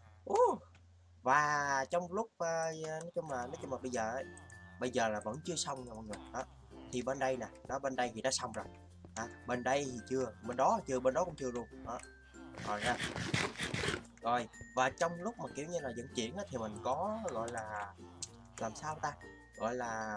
Và trong lúc nói chung là bây giờ là vẫn chưa xong nha mọi người. Đó. Thì bên đây nè, đó bên đây thì đã xong rồi. Bên đây thì chưa, bên đó chưa, bên đó cũng chưa luôn. Đó. Rồi nha. Rồi, và trong lúc mà kiểu như là vận chuyển á, thì mình có gọi là làm sao ta? Gọi là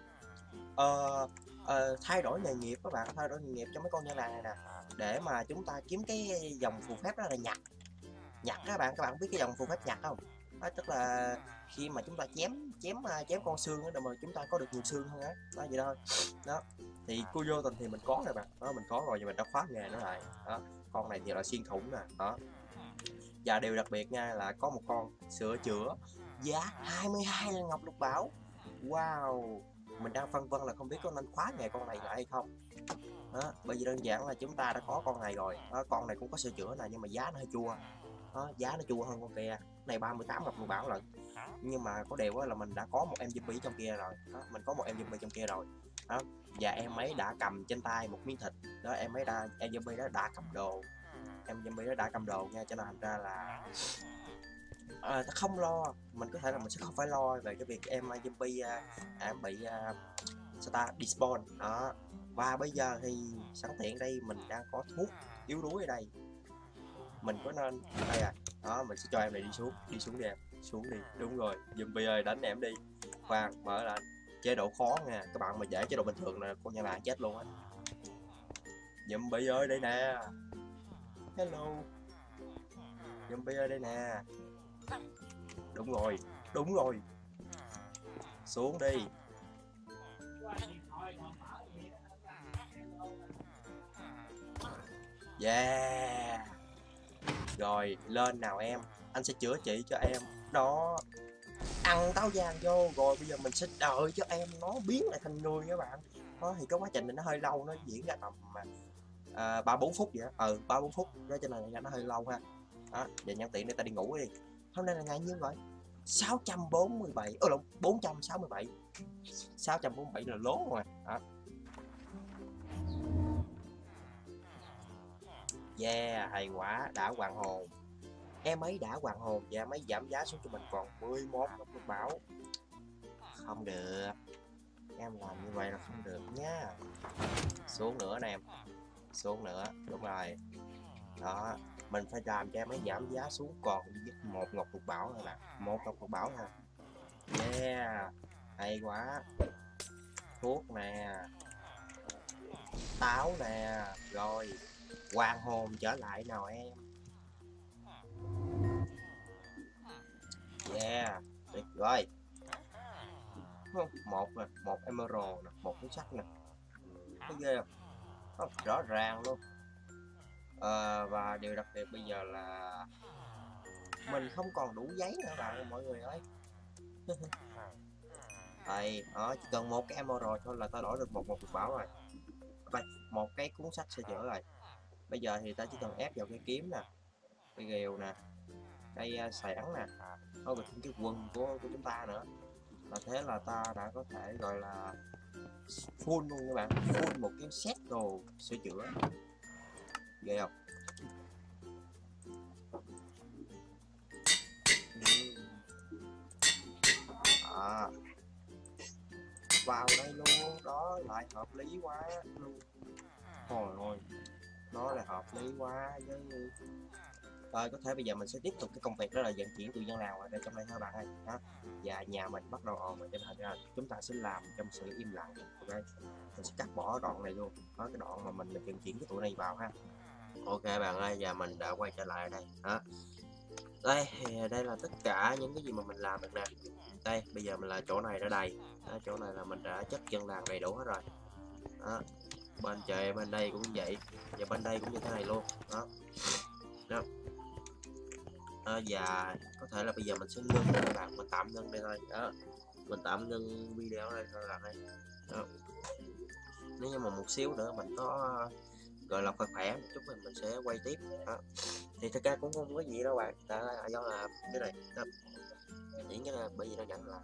thay đổi nghề nghiệp các bạn, thay đổi nghề nghiệp cho mấy con nhân làng này nè, để mà chúng ta kiếm cái dòng phù phép đó là nhặt các bạn biết cái dòng phù phép nhặt không? Đó, tức là khi mà chúng ta chém con xương đó mà chúng ta có được nhiều xương hơn á, đó vậy thôi. Đó thì cô vô tình thì mình có rồi bạn, đó mình có rồi nhưng mình đã khóa nghề nó lại. Đó, con này thì là xuyên thủng nè. Đó, và điều đặc biệt nha là có một con sửa chữa giá 22 là ngọc lục bảo. Wow, mình đang phân vân là không biết có nên khóa nghề con này lại hay không. Đó, bởi vì đơn giản là chúng ta đã có con này rồi. Đó, con này cũng có sửa chữa này nhưng mà giá nó hơi chua. Đó, giá nó chua hơn con kia. Này 38 ngọc lục bảo lận. Nhưng mà có điều là mình đã có một MVP trong kia rồi. Đó, mình có một MVP trong kia rồi. Đó, và em ấy đã cầm trên tay một miếng thịt. Đó, MVP đó đã cầm đồ. MVP đó đã cầm đồ nha, cho nên thành ra là không lo, mình có thể là mình sẽ không phải lo về cái việc em zombie bị sao ta despawn đó. Và bây giờ thì sẵn tiện đây mình đang có thuốc yếu đuối ở đây, mình có nên đây đó mình sẽ cho em này đi xuống đi em, xuống đi, đúng rồi zombie ơi đánh em đi. Khoan, mở lại chế độ khó nha các bạn, mà để chế độ bình thường là con nhà làng chết luôn á. Zombie ơi đây nè, hello zombie ơi đây nè, đúng rồi xuống đi. Yeah, rồi lên nào em, anh sẽ chữa trị cho em đó, ăn táo vàng vô. Rồi bây giờ mình sẽ đợi cho em nó biến lại thành người các bạn. Đó thì cái quá trình này nó hơi lâu, nó diễn ra tầm 3-4 phút vậy đó. 3-4 phút đó, cho nên nó hơi lâu ha. Đó, giờ nhân tiện để ta đi ngủ đi. Hôm nay là ngày nhiêu vậy? 647, lộn 467. 647 là lố rồi. Đó. Yeah, hay quá, đã hoàn hồn. Em ấy đã hoàn hồn và em ấy giảm giá xuống cho mình còn 11 ngọc lục bảo. Không được, em làm như vậy là không được nhá. Xuống nữa nè em, xuống nữa, đúng rồi. Đó, mình phải làm cho em ấy giảm giá xuống còn duy nhất 1 ngọc lục bảo thôi nè, 1 ngọc lục bảo ha. Yeah, hay quá. Thuốc nè, táo nè, rồi hoàn hồn trở lại nào em. Yeah, tuyệt vời. Một emerald nè, một cuốn sách nè, cái ghê không? Rõ ràng luôn. Và điều đặc biệt bây giờ là mình không còn đủ giấy nữa bạn mọi người ơi. Đây, chỉ cần một cái emerald thôi là ta đổi được một lục bảo rồi. Đây, một cái cuốn sách sửa chữa rồi. Bây giờ thì ta chỉ cần ép vào cái kiếm nè, cái rìu nè, cây sẻn nè, có được cái quần của chúng ta nữa. Và thế là ta đã có thể gọi là full luôn các bạn, full một cái set đồ sửa chữa. Ghê không? Vào đây luôn, đó lại hợp lý quá luôn. Trời ơi, nó là hợp lý quá với Rồi có thể bây giờ mình sẽ tiếp tục cái công việc đó là vận chuyển tụi dân làng ở đây trong đây thôi bạn ơi đó. Và nhà mình bắt đầu ồn rồi cho nên là chúng ta sẽ làm trong sự im lặng. Ok, mình sẽ cắt bỏ đoạn này luôn, có cái đoạn mà mình vận chuyển cái tụi này vào ha. Ok bạn ơi, và mình đã quay trở lại đây đó. Đây, đây là tất cả những cái gì mà mình làm được nè. Đây, bây giờ mình là chỗ này đã đầy đó, chỗ này là mình đã chất dân làng đầy đủ hết rồi đó. Bên trời bên đây cũng vậy, và bên đây cũng như thế này luôn đó, đó. Và có thể là bây giờ mình sẽ ngưng các bạn, mình tạm ngưng đây thôi đó, mình tạm ngưng video đây thôi là đây đó. Nếu như mà một xíu nữa mình có gọi là khỏe một chút mình sẽ quay tiếp đó. Thì thực ra cũng không có gì đâu bạn, tại do là cái này đó, chỉ cái là bởi vì nó nhận là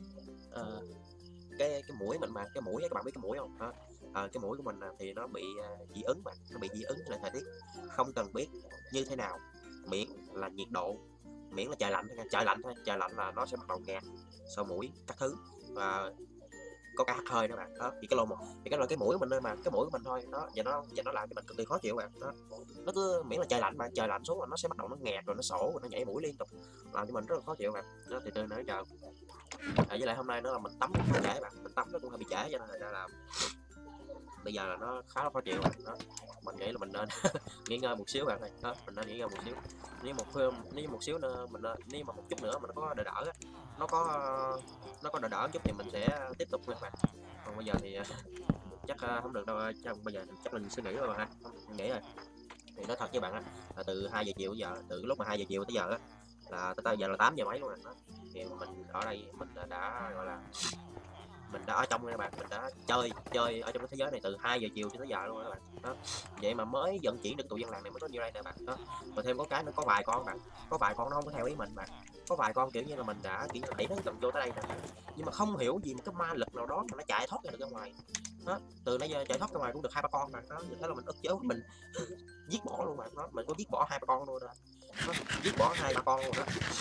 cái mũi mình, mà cái mũi các bạn biết cái mũi không đó. Cái mũi của mình thì nó bị dị ứng bạn, nó bị dị ứng lại thời tiết, không cần biết như thế nào, miễn là nhiệt độ, miễn là trời lạnh thôi, trời lạnh thôi, trời lạnh là nó sẽ bắt đầu ngạt sổ mũi các thứ, và có cả hắt hơi đó bạn đó. Thì cái lô một thì cái là cái mũi của mình thôi, mà cái mũi của mình thôi đó, và nó làm cho mình cực kỳ khó chịu bạn đó. Nó cứ miễn là trời lạnh, mà trời lạnh xuống là nó sẽ bắt đầu nó nghẹt rồi nó sổ rồi nó nhảy mũi liên tục, làm cho mình rất là khó chịu bạn đó. Thì từ nãy giờ với lại hôm nay nữa là mình tắm hơi trễ bạn, mình tắm nó cũng hơi bị trễ cho nên là bây giờ là nó khá là khó chịu đó. Mình nghĩ là mình nên nghỉ ngơi một xíu bạn ơi đó, mình nên nghỉ ngơi một xíu. Nếu một xíu nữa mình nếu mà một chút nữa mình có đỡ đỡ á, nó có đỡ đỡ chút thì mình sẽ tiếp tục nha bạn. Còn bây giờ thì chắc không được đâu, chắc bây giờ chắc mình suy nghĩ rồi bạn ha, mình nghĩ rồi. Thì nói thật với bạn á, là từ 2 giờ chiều tới giờ, từ lúc mà 2 giờ chiều tới giờ á, là tới giờ là 8 giờ mấy luôn rồi đó. Thì mình ở đây mình đã gọi là mình đã ở trong các bạn, mình đã chơi ở trong cái thế giới này từ 2 giờ chiều cho tới giờ luôn các bạn đó. Vậy mà mới vận chuyển được tụi dân làng này mới có nhiêu đây nè bạn đó. Và thêm có cái nữa, có vài con bạn, có vài con nó không có theo ý mình bạn, có vài con kiểu như là mình đã kiểu như đẩy nó gần vô tới đây nè, nhưng mà không hiểu gì một cái ma lực nào đó mà nó chạy thoát ra được ra ngoài đó. Từ nãy giờ chạy thoát ra ngoài cũng được 2-3 con bạn đó, như thế là mình ức chế mình giết bỏ luôn bạn đó, mình có giết bỏ 2-3 con luôn rồi đó, giết bỏ 2-3 con luôn đó.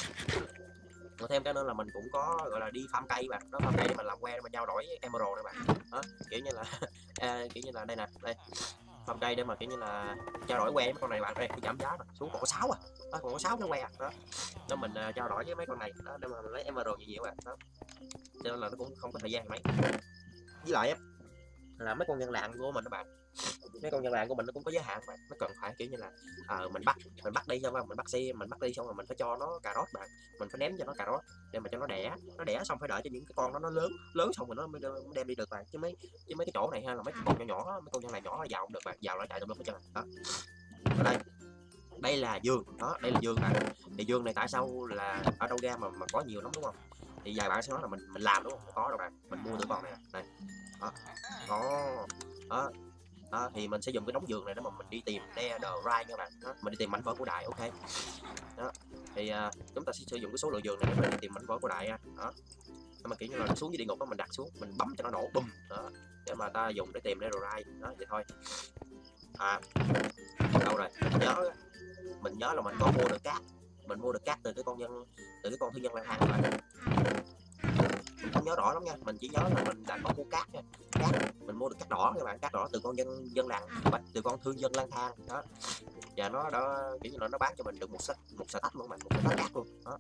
Rồi thêm cái nữa là mình cũng có gọi là đi farm cây bạn đó, farm cây để mình làm quen, mình trao đổi emerald này bạn đó, kiểu như là kiểu như là đây nè, đây farm cây để mà kiểu như là trao đổi que với mấy con này bạn. Đây cái giảm giá mà xuống còn có 6 còn có 6 cái que đó, cho mình trao đổi với mấy con này đó để mà mình lấy emerald nhiều bạn đó, cho nên là nó cũng không có thời gian mấy. Với lại á là mấy con nhân lạng của mình các bạn, mấy con nhân lạng của mình nó cũng có giới hạn bạn, nó cần phải kiểu như là mình bắt đi xong rồi mình bắt đi xong rồi mình phải cho nó cà rốt bạn, mình phải ném cho nó cà rốt để mà cho nó đẻ xong phải đợi cho những cái con đó nó lớn xong rồi nó mới đem đi được bạn. Chứ mấy cái chỗ này ha là mấy con nhỏ nhỏ, mấy con nhân này nhỏ nó vào không được bạn, vào nó chạy tùm lum hết trơn đó. Ở đây là giường đó, đây là giường bạn. Thì giường này tại sao là ở đâu ra mà có nhiều lắm đúng không? Thì vài bạn sẽ nói là mình làm đúng không? Không có đâu bạn, mình mua từ con này này đó, đó đó. Thì mình sẽ dùng cái đống giường này để mà mình đi tìm netherite nha bạn đó, mình đi tìm mảnh vỡ của đại. Ok đó, thì chúng ta sẽ sử dụng cái số lượng giường này để mình đi tìm mảnh vỡ của đại nha đó. Mà kiểu như là xuống dưới địa ngục đó, mình đặt xuống mình bấm cho nó nổ bùm đó, để mà ta dùng để tìm netherite đó. Vậy thôi đâu rồi mình nhớ là mình có mua được cát, mình mua được cát từ cái con thương nhân lang thang các bạn. Mình không nhớ rõ lắm nha, mình chỉ nhớ là mình đã có mua cát nha, mình mua được cát đỏ các bạn, cát đỏ từ con dân làng, từ con thương dân lang thang đó. Và nó đó kiểu như là nó bán cho mình được một sợi tách luôn bạn, một sợi tách cát luôn đó.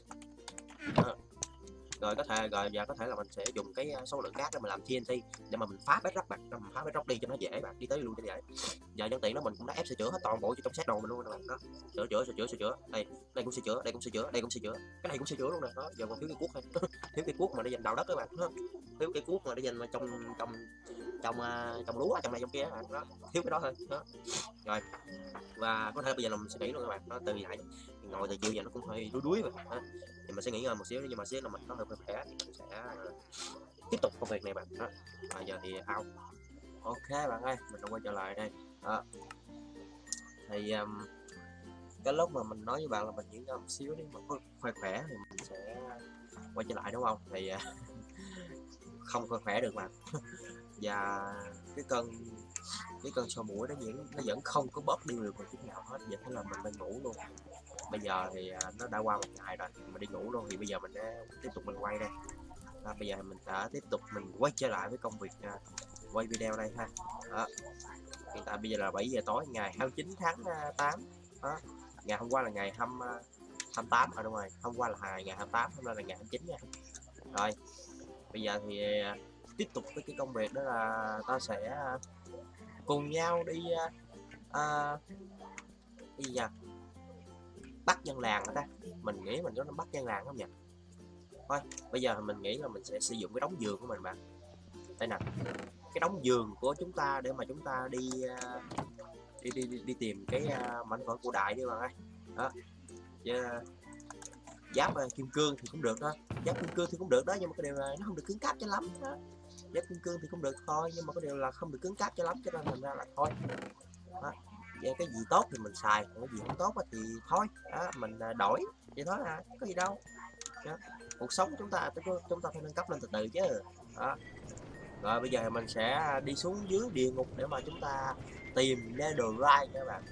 Rồi có thể và có thể là mình sẽ dùng cái số lượng cát để mình làm TNT để mà mình phá bedrock bạn, mình phá bedrock đi cho nó dễ bạn, đi tới luôn cho dễ. Giờ nhân tiện đó mình cũng đã ép sửa chữa hết toàn bộ trong set đồ mình luôn các bạn đó, sửa chữa đây cũng sửa chữa, đây cũng sửa chữa, đây cũng sửa chữa, cái này cũng sửa chữa luôn nè đó. Giờ còn thiếu cái cuốc thôi thiếu cái cuốc mà để dành đào đất các bạn đó, thiếu cái cuốc mà để dành trong lúa trong này trong kia bạn đó, thiếu cái đó thôi đó. Rồi và có thể bây giờ là mình sẽ nghỉ luôn các bạn đó, từ nãy ngồi từ chiều giờ nó cũng hơi đuối rồi đó. Thì mình sẽ nghỉ ngơi một xíu, nhưng mà xíu là mình có hơi khỏe thì mình sẽ tiếp tục công việc này bạn đó. Và giờ thì out. Ok bạn ơi, mình đã quay trở lại đây đó. Thì cái lúc mà mình nói với bạn là mình nghỉ ngơi một xíu đi mà có khỏe thì mình sẽ quay trở lại đúng không? Thì không khỏe được mà và cái cơn sổ mũi nó vẫn không có bớt đi được một chút nào hết. Vậy thế là mình đang ngủ luôn. Bây giờ thì nó đã qua một ngày rồi, mình đi ngủ luôn. Thì bây giờ mình sẽ tiếp tục mình quay đây. Bây giờ mình đã tiếp tục mình quay trở lại với công việc quay video đây ha. Đó. Hiện tại bây giờ là 7 giờ tối ngày 29 tháng 8 đó. ngày hôm qua là ngày 28 à, đúng rồi, hôm qua là ngày 28, hôm nay là ngày 29 nha. Rồi bây giờ thì tiếp tục với cái công việc đó là ta sẽ cùng nhau đi đi nha, bắt dân làng hả ta? Mình nghĩ mình có bắt dân làng không nhỉ? Thôi bây giờ mình nghĩ là mình sẽ sử dụng cái đống giường của mình bạn. Đây nè, cái đống giường của chúng ta để mà chúng ta đi tìm cái mảnh vỡ cổ đại đi bạn ơi. Đó. Giáp kim cương thì cũng được đó, giáp kim cương thì cũng được đó, nhưng mà cái điều là nó không được cứng cáp cho lắm đó. Giáp kim cương thì cũng được thôi, nhưng mà cái điều là không được cứng cáp cho lắm, cho nên thành ra là thôi đó. Cái gì tốt thì mình xài, còn cái gì không tốt thì thôi đó, mình đổi vậy thôi à, có gì đâu đó. Cuộc sống của chúng ta phải nâng cấp lên từ từ chứ đó. Rồi bây giờ mình sẽ đi xuống dưới địa ngục để mà chúng ta tìm Netherite các bạn.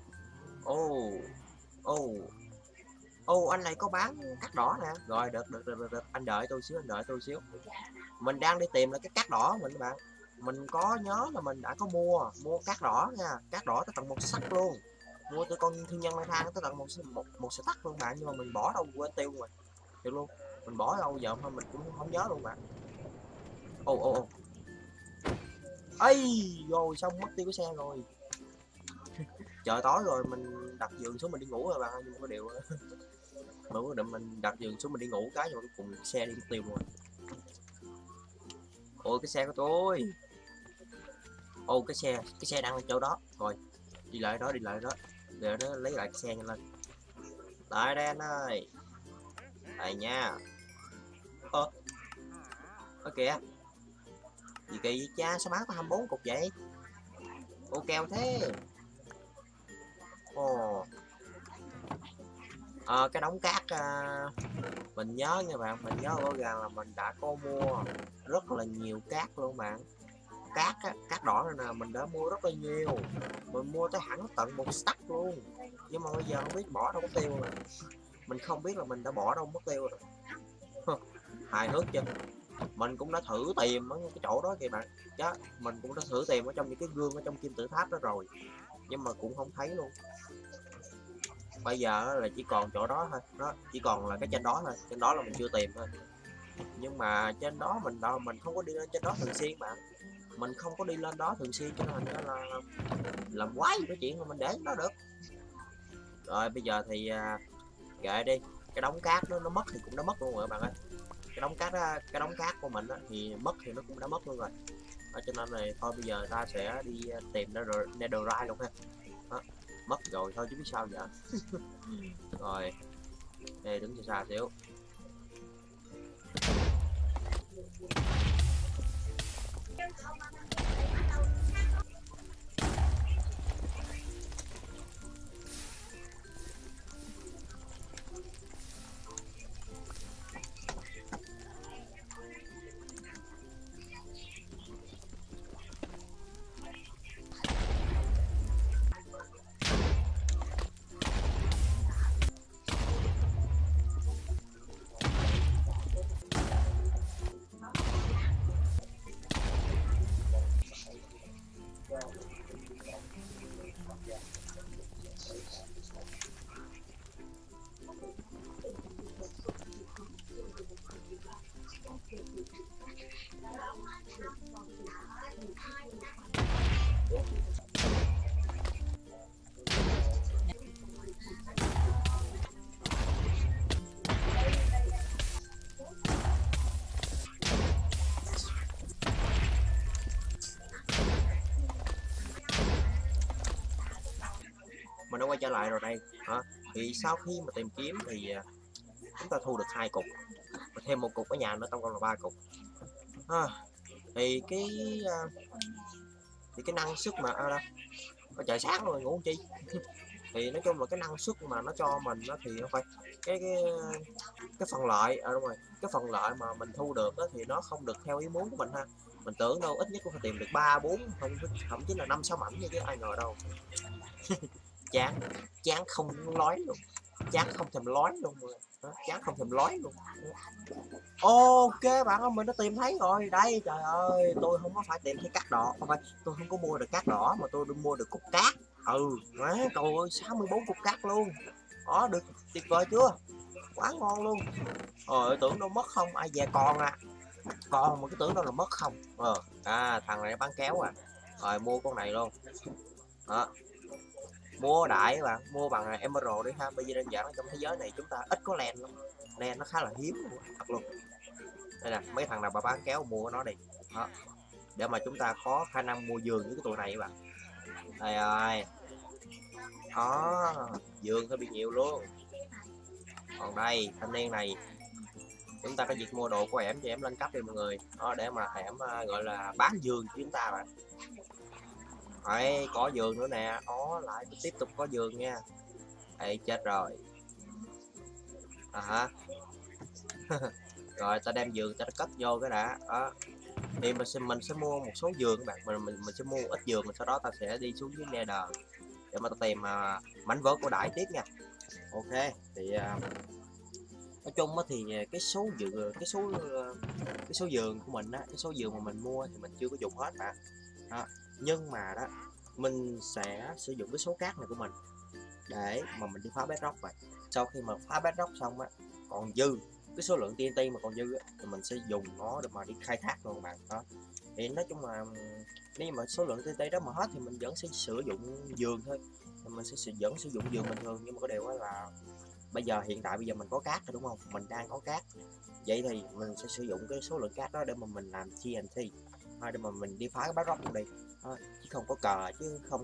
Anh này có bán cát đỏ nè. Rồi được, anh đợi tôi xíu, mình đang đi tìm là cái cát đỏ mình các bạn. Mình có nhớ là mình đã có mua cát đỏ nha, cát đỏ tới tận 1 sắt luôn, mua từ con thiên nhân lang thang tới tận một sợi tắc luôn bạn, nhưng mà mình bỏ đâu quên tiêu rồi, tiêu luôn, mình bỏ đâu giờ thôi mình cũng không nhớ luôn bạn. Ấy rồi xong mất tiêu cái xe rồi. Trời tối rồi, mình đặt giường xuống mình đi ngủ rồi bạn, nhưng mà có điều mà quyết định mình đặt giường xuống mình đi ngủ cái, nhưng mà cuối cùng xe đi mất tiêu rồi. Ôi cái xe của tôi, cái xe đang ở chỗ đó rồi, đi lại đó để nó lấy lại cái xe nhanh lên. Lại đây anh ơi, đây nha. Kìa, gì kỳ vậy cha, sao bán có 24 cục vậy? Kèo thế. Cái đống cát mình nhớ nha bạn, mình nhớ rõ ràng là mình đã có mua rất là nhiều cát luôn bạn. Cát đỏ này nè, mình đã mua rất là nhiều, mình mua tới hẳn tận 1 stack luôn, nhưng mà bây giờ không biết bỏ đâu mất tiêu rồi. Mình không biết là mình đã bỏ đâu mất tiêu rồi. Hài hước chưa, mình cũng đã thử tìm ở cái chỗ đó kìa bạn chứ, mình cũng đã thử tìm ở trong những cái gương ở trong kim tự tháp đó rồi, nhưng mà cũng không thấy luôn. Bây giờ là chỉ còn chỗ đó thôi, nó chỉ còn là cái trên đó thôi, trên đó là mình chưa tìm thôi. Nhưng mà trên đó mình không có đi lên trên đó thường xuyên bạn, mình không có đi lên đó thường xuyên, cho nên là làm quái cái chuyện mà mình để nó được. Rồi bây giờ thì kệ đi, cái đống cát nó mất thì cũng đã mất luôn rồi bạn ơi. Cái đống cát của mình á, thì mất thì nó cũng đã mất luôn rồi đó, cho nên là thôi bây giờ ta sẽ đi tìm Netherite luôn ha. Đó, mất rồi thôi chứ biết sao giờ. Rồi đây, đứng xa xíu. Mình đã quay trở lại rồi đây hả? Thì sau khi mà tìm kiếm thì chúng ta thu được 2 cục, và thêm 1 cục ở nhà nữa, tổng cộng là 3 cục. Thì cái năng suất mà có trời sáng rồi ngủ chi. Thì nói chung là cái năng suất mà nó cho mình nó thì không phải cái phần lợi đúng rồi, cái phần lợi mà mình thu được đó, thì nó không được theo ý muốn của mình ha. Mình tưởng đâu ít nhất cũng phải tìm được 3, 4, thậm chí là 5, 6 mảnh như chứ, ai ngờ đâu. chán không nói luôn, chán không thèm nói luôn rồi. Chán không thèm nói luôn. Ok bạn ơi, mình đã tìm thấy rồi đây, trời ơi, tôi không có phải tìm thấy cát đỏ, không phải, tôi không có mua được cát đỏ mà tôi mua được cục cát. Má, trời ơi 64 cục cát luôn. Đó, được tuyệt vời chưa? Quá ngon luôn. Tưởng đâu mất không, ai về còn à. Còn mà cái tưởng đâu là mất không. Thằng này bán kéo à. Rồi mua con này luôn. Đó. Mua đại các bạn, mua bằng Emerald đi ha. Bây giờ đơn giản trong thế giới này chúng ta ít có len lắm. Len nó khá là hiếm luôn, thật luôn. Đây nè, mấy thằng nào mà bán kéo mua nó đi. Đó. Để mà chúng ta có khả năng mua giường với cái tụi này các bạn. Đây rồi. Đó, giường hơi bị nhiều luôn. Còn đây, thanh niên này chúng ta có việc mua đồ của em cho em lên cấp đi mọi người. Đó, để mà em gọi là bán giường cho chúng ta bạn. Đấy, có giường nữa nè. Đó, lại tiếp tục có giường nha. Đây, chết rồi. Hả? Rồi ta đem giường ta cất vô cái đã. Đó. Thì mình sẽ mua một số giường các bạn, mình sẽ mua ít giường, sau đó ta sẽ đi xuống dưới Nether để mà ta tìm mảnh vỡ của đại tiếp nha. Ok, thì nói chung thì cái số giường của mình á, cái số giường mà mình mua thì mình chưa có dùng hết bạn. Đó. Nhưng mà đó mình sẽ sử dụng cái số cát này của mình để mà mình đi phá bedrock vậy. Sau khi mà phá bedrock xong á, còn dư cái số lượng TNT mà còn dư á, thì mình sẽ dùng nó để mà đi khai thác luôn bạn. Đó. Thì nói chung là nếu mà số lượng TNT đó mà hết thì mình vẫn sẽ sử dụng giường thôi, thì mình sẽ vẫn sử dụng giường bình thường. Nhưng mà có điều là bây giờ hiện tại bây giờ mình có cát rồi đúng không, mình đang có cát, vậy thì mình sẽ sử dụng cái số lượng cát đó để mà mình làm TNT để mà mình đi phá cái bedrock luôn đi. Chứ không có cờ, chứ không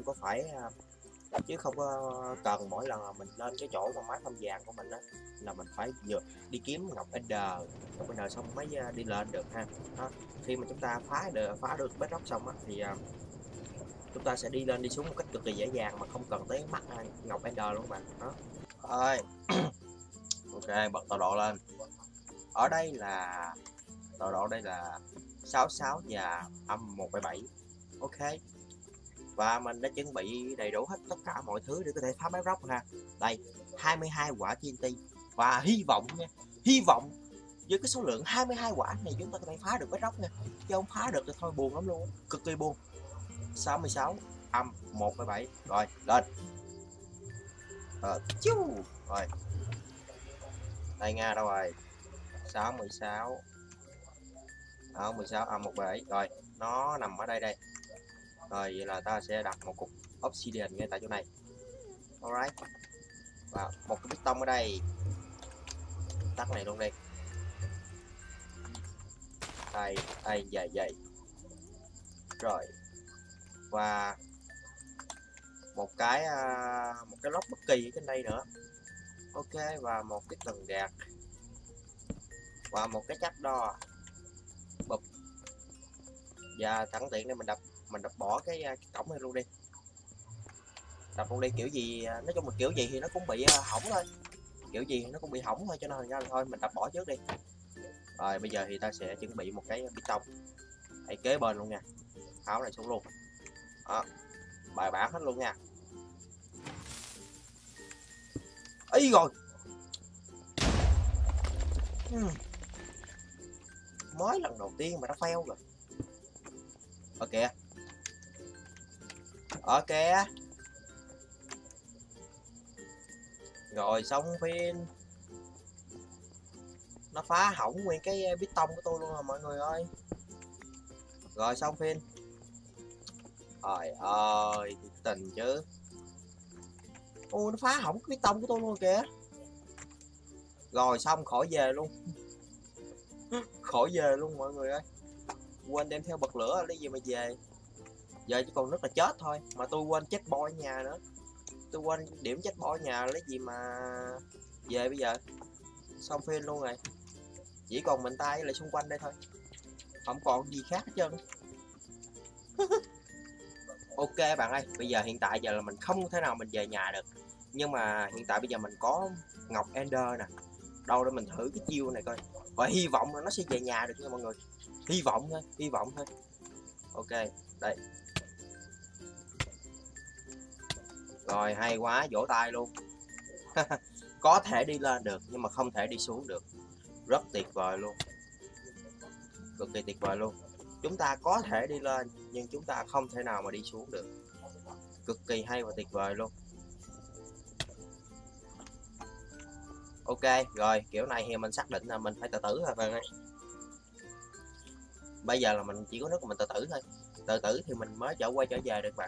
có cần mỗi lần là mình lên cái chỗ con máy phong vàng của mình đó là mình phải vừa đi kiếm ngọc Ender xong mới đi lên được ha. Đó. Khi mà chúng ta phá được bedrock xong á, thì chúng ta sẽ đi lên đi xuống một cách cực kỳ dễ dàng mà không cần tới mắt ngọc Ender luôn các bạn. Đó. Rồi. Ok, bật tọa độ lên. Ở đây là tọa độ đây là 66 và âm 1,7. Ok. Và mình đã chuẩn bị đầy đủ hết tất cả mọi thứ để có thể phá bedrock ha. Đây, 22 quả TNT và hy vọng nha, hy vọng với cái số lượng 22 quả này chúng ta có thể phá được bedrock nha. Chứ không phá được thì thôi buồn lắm luôn, cực kỳ buồn. 66 âm 1,7. Rồi, lên. Rồi. Đây Nga đâu rồi? 66 16 âm 1,7. Rồi, nó nằm ở đây đây. Rồi vậy là ta sẽ đặt một cục obsidian ngay tại chỗ này. Alright. Và một cái piston ở đây. Tắt này luôn đi. Đây, dày. Rồi. Và một cái lốc bất kỳ ở trên đây nữa. Ok, và một cái cần gạt. Và một cái chắc đo. Bụp. Và thẳng tiện để mình đập bỏ cái cổng này luôn đi. Đập luôn đi, kiểu gì nói chung là kiểu gì thì nó cũng bị hỏng thôi. Kiểu gì thì nó cũng bị hỏng thôi, cho nên là thôi mình đập bỏ trước đi. Rồi bây giờ thì ta sẽ chuẩn bị một cái bê tông. Hãy kế bên luôn nha. Tháo này xuống luôn. Đó. Bài bản hết luôn nha. Ý rồi. Mới lần đầu tiên mà đã fail rồi. Ok. Rồi xong phim. Nó phá hỏng nguyên cái piston của tôi luôn rồi mọi người ơi. Rồi xong phim. Trời ơi, thiệt tình chứ. Ôi nó phá hỏng cái piston của tôi luôn kìa. Rồi xong khỏi về luôn. Khỏi về luôn mọi người ơi. Quên đem theo bật lửa lấy gì mà về. Giờ chỉ còn rất là chết thôi. Mà tôi quên chết boy ở nhà nữa. Tôi quên điểm chết boy ở nhà lấy gì mà về bây giờ. Xong phim luôn rồi. Chỉ còn mình tay lại xung quanh đây thôi. Không còn gì khác hết trơn. Ok bạn ơi, bây giờ hiện tại giờ là mình không thể nào mình về nhà được. Nhưng mà hiện tại bây giờ mình có ngọc Ender nè. Đâu để mình thử cái chiêu này coi. Và hy vọng là nó sẽ về nhà được nha mọi người. Hy vọng thôi. Ok, đây. Rồi hay quá, vỗ tay luôn. Có thể đi lên được nhưng mà không thể đi xuống được. Rất tuyệt vời luôn. Cực kỳ tuyệt vời luôn. Chúng ta có thể đi lên nhưng chúng ta không thể nào mà đi xuống được. cực kỳ hay và tuyệt vời luôn. Ok rồi, kiểu này thì mình xác định là mình phải tự tử rồi bạn ơi. Bây giờ là mình chỉ có nước mình tự tử thôi, tự tử thì mình mới quay trở về được bạn.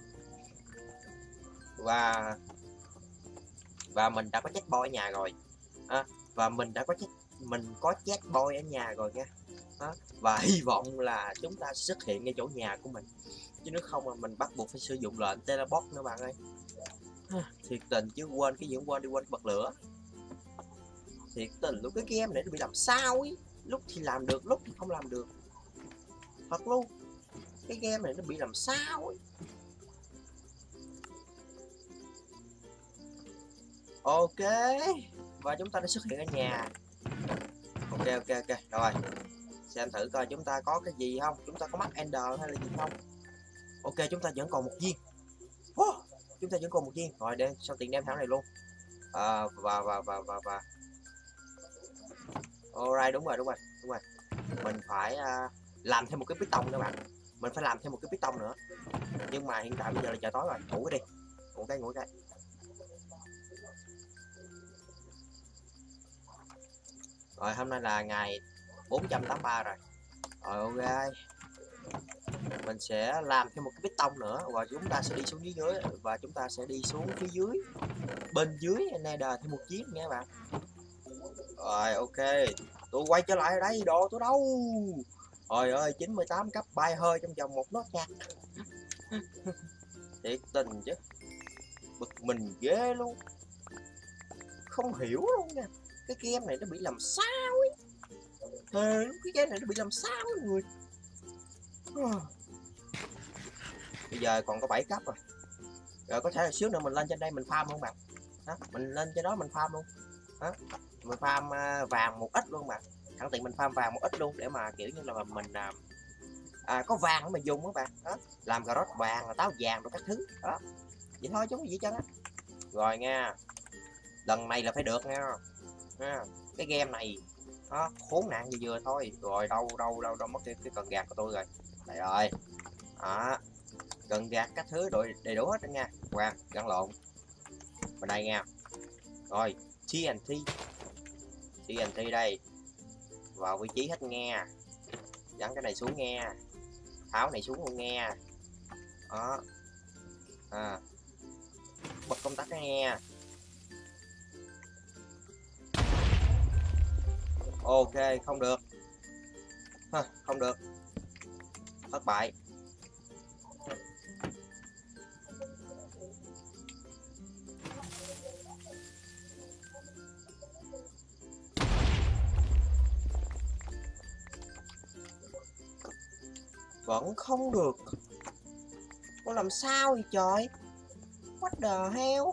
Và mình đã có chết boy ở nhà rồi và mình có chết boy ở nhà rồi nha. Và hy vọng là chúng ta xuất hiện ngay chỗ nhà của mình, chứ nếu không mà mình bắt buộc phải sử dụng lệnh teleport nữa bạn ơi. Thiệt tình chứ, quên cái gì cũng quên, đi quên bật lửa. Thiệt tình luôn, cái game này nó bị làm sao ấy, lúc thì làm được lúc thì không làm được, thật luôn. Cái game này nó bị làm sao ấy. Ok, và chúng ta đã xuất hiện ở nhà. Ok rồi, xem thử coi chúng ta có cái gì không, chúng ta có mắt ender hay là gì không. Ok, chúng ta vẫn còn một viên. Chúng ta vẫn còn một viên rồi, để sao tiền đem thẳng này luôn. Và alright, đúng rồi. Mình phải làm thêm một cái piston nữa bạn, mình phải làm thêm một cái piston nữa. Nhưng mà hiện tại bây giờ là trời tối rồi, ngủ đi, ngủ cái. Rồi hôm nay là ngày 483 rồi. Rồi ok, mình sẽ làm thêm một cái piston nữa và chúng ta sẽ đi xuống dưới, và chúng ta sẽ đi xuống phía dưới, bên dưới Nether thêm một chiếc nha bạn. Rồi ok, tôi quay trở lại ở đây, đồ tôi đâu. Trời ơi, 98 cấp bay hơi trong vòng một nốt nha. Thiệt tình chứ, bực mình ghê luôn, không hiểu luôn nha. Cái game này nó bị làm sao ấy, cái game này nó bị làm sao ấy mọi người. Bây giờ còn có 7 cấp rồi. Rồi có thể là xíu nữa mình lên trên đây mình farm luôn bạn. Mình lên trên đó mình farm luôn. Mình farm vàng một ít luôn bạn. Thẳng tiện mình farm vàng một ít luôn, để mà kiểu như là mình có vàng mà dùng các bạn. Làm cà rốt vàng, táo vàng rồi các thứ. Vậy thôi chứ không có gì hết á. Rồi nha, lần này là phải được nha. Cái game này khốn nạn gì vừa thôi. Rồi đâu mất cái cần gạt của tôi rồi. Đây rồi. Cần gạt các thứ đội đầy đủ hết đó nha. Quang gắn lộn bên đây nha. Rồi TNT đây, vào vị trí hết nghe, gắn cái này xuống nghe, tháo này xuống luôn nghe. Bật công tắc đó nghe. Ok, không được, không được, thất bại. Vẫn không được, có làm sao vậy trời, what the hell.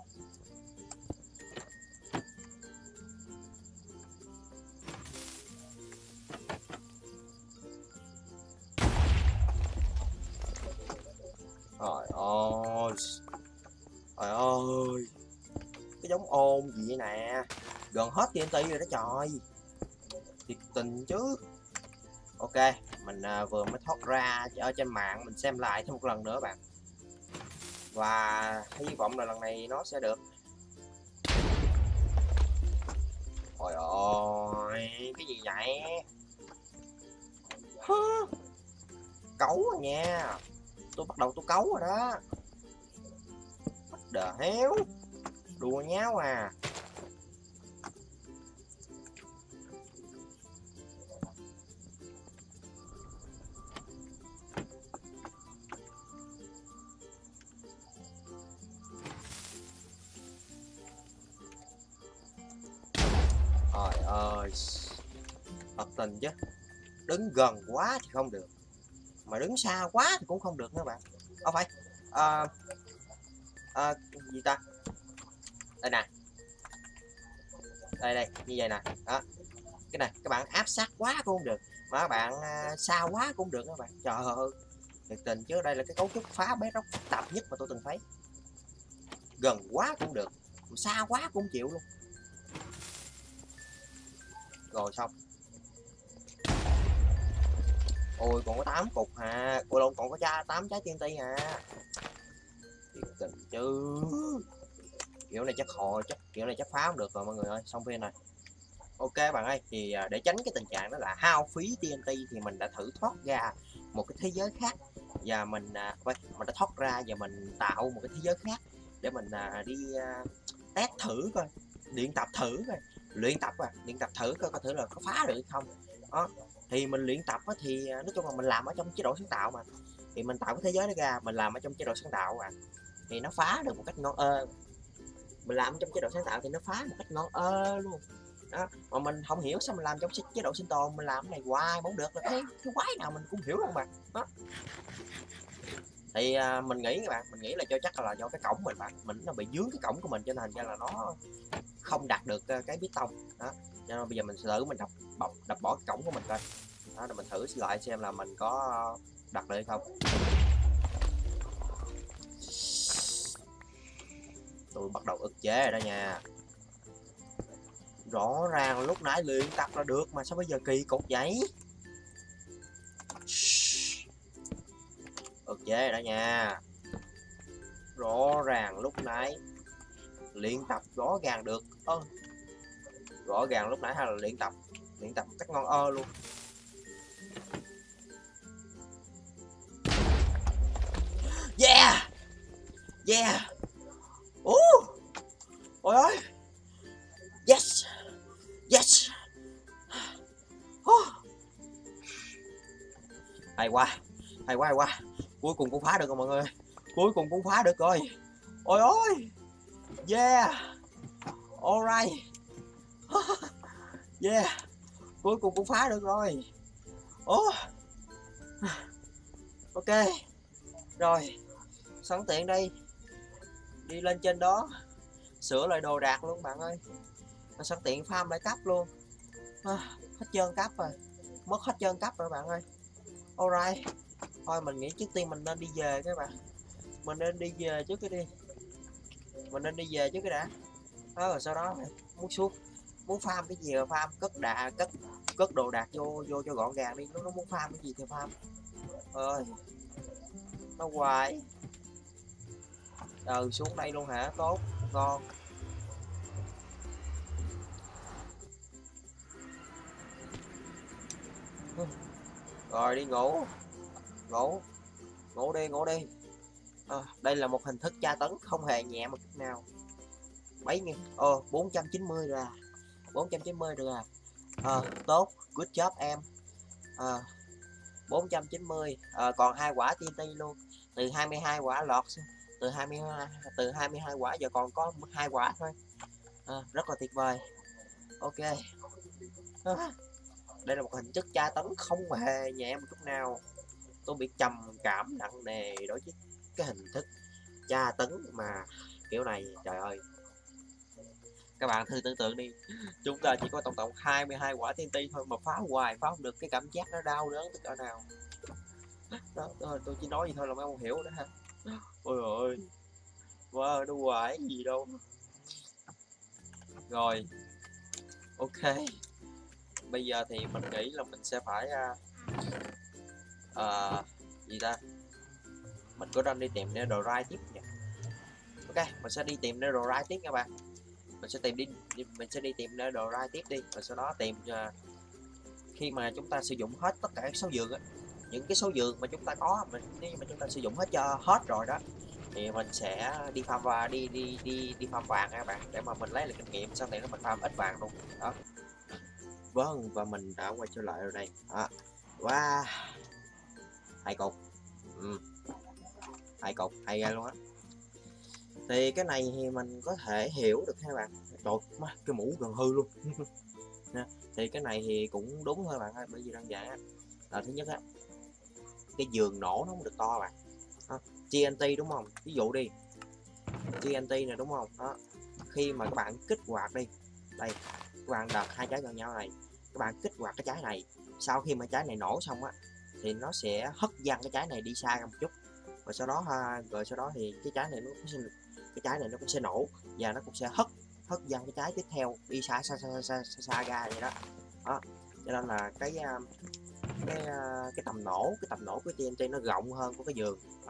Trời ơi, cái giống ôn gì vậy nè, gần hết TNT rồi đó trời, thiệt tình chứ. Ok, mình vừa mới thoát ra ở trên mạng, mình xem lại thêm một lần nữa bạn, và hy vọng là lần này nó sẽ được. Trời ơi, cái gì vậy? Cấu rồi nha, tôi bắt đầu tôi cấu rồi đó. What the hell, đùa nháo à. Trời ơi, thật tình chứ, đứng gần quá thì không được, mà đứng xa quá thì cũng không được nữa bạn. Phải gì ta, đây nè, đây như vậy nè. Cái này các bạn áp sát quá cũng không được, mà các bạn xa quá cũng được các bạn. Trời ơi, thiệt tình chứ, đây là cái cấu trúc phá bedrock phức tạp nhất mà tôi từng thấy. Gần quá cũng được, xa quá cũng chịu luôn. Rồi xong. Ôi còn có 8 cục hà, còn có 8 trái TNT hà. Thiệt Cần chứ. Kiểu này chắc họ chắc kiểu này chắc phá không được rồi mọi người ơi, xong phim này. Ok bạn ơi, thì để tránh cái tình trạng đó là hao phí TNT thì mình đã thử thoát ra một cái thế giới khác, và mình đã thoát ra và mình tạo một cái thế giới khác để mình đi test thử coi, luyện tập thử coi, luyện tập thử coi thử là có phá được hay không. Đó, thì mình luyện tập thì nói chung là mình làm ở trong chế độ sáng tạo mà, thì mình tạo cái thế giới đó ra, mình làm ở trong chế độ sáng tạo thì nó phá được một cách ngon mình làm trong chế độ sáng tạo thì nó phá một cách ngon luôn đó. Mà mình không hiểu sao mình làm trong chế độ sinh tồn, mình làm cái này hoài mà không được, là cái quái nào mình cũng hiểu luôn bạn đó. Thì mình nghĩ các bạn, mình nghĩ là chắc là do cái cổng mình nó bị dướng cái cổng của mình, cho nên là nó không đặt được cái bí tông đó. Cho nên bây giờ mình thử mình đập bỏ cái cổng của mình coi đó, rồi mình thử lại xem là mình có đặt được hay không. Tôi bắt đầu ức chế rồi đó nha. Rõ ràng lúc nãy luyện tập là được mà sao bây giờ kỳ cục vậy? Ức chế rồi đó nha. Rõ ràng lúc nãy luyện tập rõ ràng được. Rõ ràng lúc nãy hay là luyện tập cách ngon luôn. Yeah. Ôi ơi. Yes. Hay quá. Cuối cùng cũng phá được rồi mọi người, cuối cùng cũng phá được rồi. Ôi ôi. Yeah. Alright. Yeah. Cuối cùng cũng phá được rồi. Ok. Rồi, sẵn tiện đây đi lên trên đó sửa lại đồ đạc luôn bạn ơi. Sẵn tiện farm lại cấp luôn. Hết trơn cấp rồi, mất hết trơn cấp rồi bạn ơi. Alright, thôi mình nghĩ trước tiên mình nên đi về các bạn. Mình nên đi về trước cái đã. Đó, rồi sau đó muốn farm cái gì là farm, cất đồ đạc vô cho gọn gàng đi. Nó muốn farm cái gì thì farm. Ơi, nó hoài. Xuống đây luôn hả? Tốt, ngon. Rồi đi ngủ đi. Đây là một hình thức tra tấn không hề nhẹ một chút nào. Mấy nghìn 490 rồi à. 490 rồi à. Tốt, good job em. 490. Còn 2 quả TNT luôn. Từ 22 quả lọt, từ 22 quả giờ còn có 2 quả thôi. Rất là tuyệt vời. Ok. Đây là một hình thức tra tấn không hề nhẹ một chút nào. Tôi bị trầm cảm nặng nề đối với cái hình thức tra tấn mà kiểu này. Trời ơi, các bạn thử tưởng tượng đi, chúng ta chỉ có tổng cộng 22 quả TNT thôi mà phá hoài phá không được, cái cảm giác nó đau đớn tới cỡ nào đó. Tôi chỉ nói vậy thôi là mấy ông hiểu đó ha. Ôi ơi, wow, đâu hoài gì đâu. Rồi, ok, bây giờ thì mình nghĩ là mình sẽ phải gì ta, mình có đang đi tìm Netherite tiếp nhỉ. Ok, mình sẽ đi tìm Netherite tiếp nha bạn. Mình sẽ đi tìm Netherite tiếp đi, và sau đó tìm khi mà chúng ta sử dụng hết tất cả các số giường á, những cái số giường mà chúng ta có, nếu mà chúng ta sử dụng hết rồi đó, thì mình sẽ đi farm và đi farm vàng các bạn, để mà mình lấy lại kinh nghiệm, sau này nó mình farm ít vàng luôn đó. Vâng, và mình đã quay trở lại rồi đây. Wow, 2 cục. 2 cục hay ra luôn á. Thì cái này thì mình có thể hiểu được các bạn. Trời, cái mũ gần hư luôn. Thì cái này thì cũng đúng thôi bạn ơi, bởi vì đơn giản á, là thứ nhất á, cái giường nổ nó không được to bạn. TNT đúng không? Ví dụ đi, TNT này đúng không? Đó. Khi mà các bạn kích hoạt đi, đây, các bạn đặt 2 trái gần nhau này, các bạn kích hoạt cái trái này, sau khi mà trái này nổ xong á, thì nó sẽ hất văng cái trái này đi xa ra một chút, rồi sau đó thì cái trái này nó cũng sẽ nổ, và nó cũng sẽ hất văng cái trái tiếp theo đi xa ra vậy đó. Cho nên là cái tầm nổ của TNT nó rộng hơn của cái giường đó.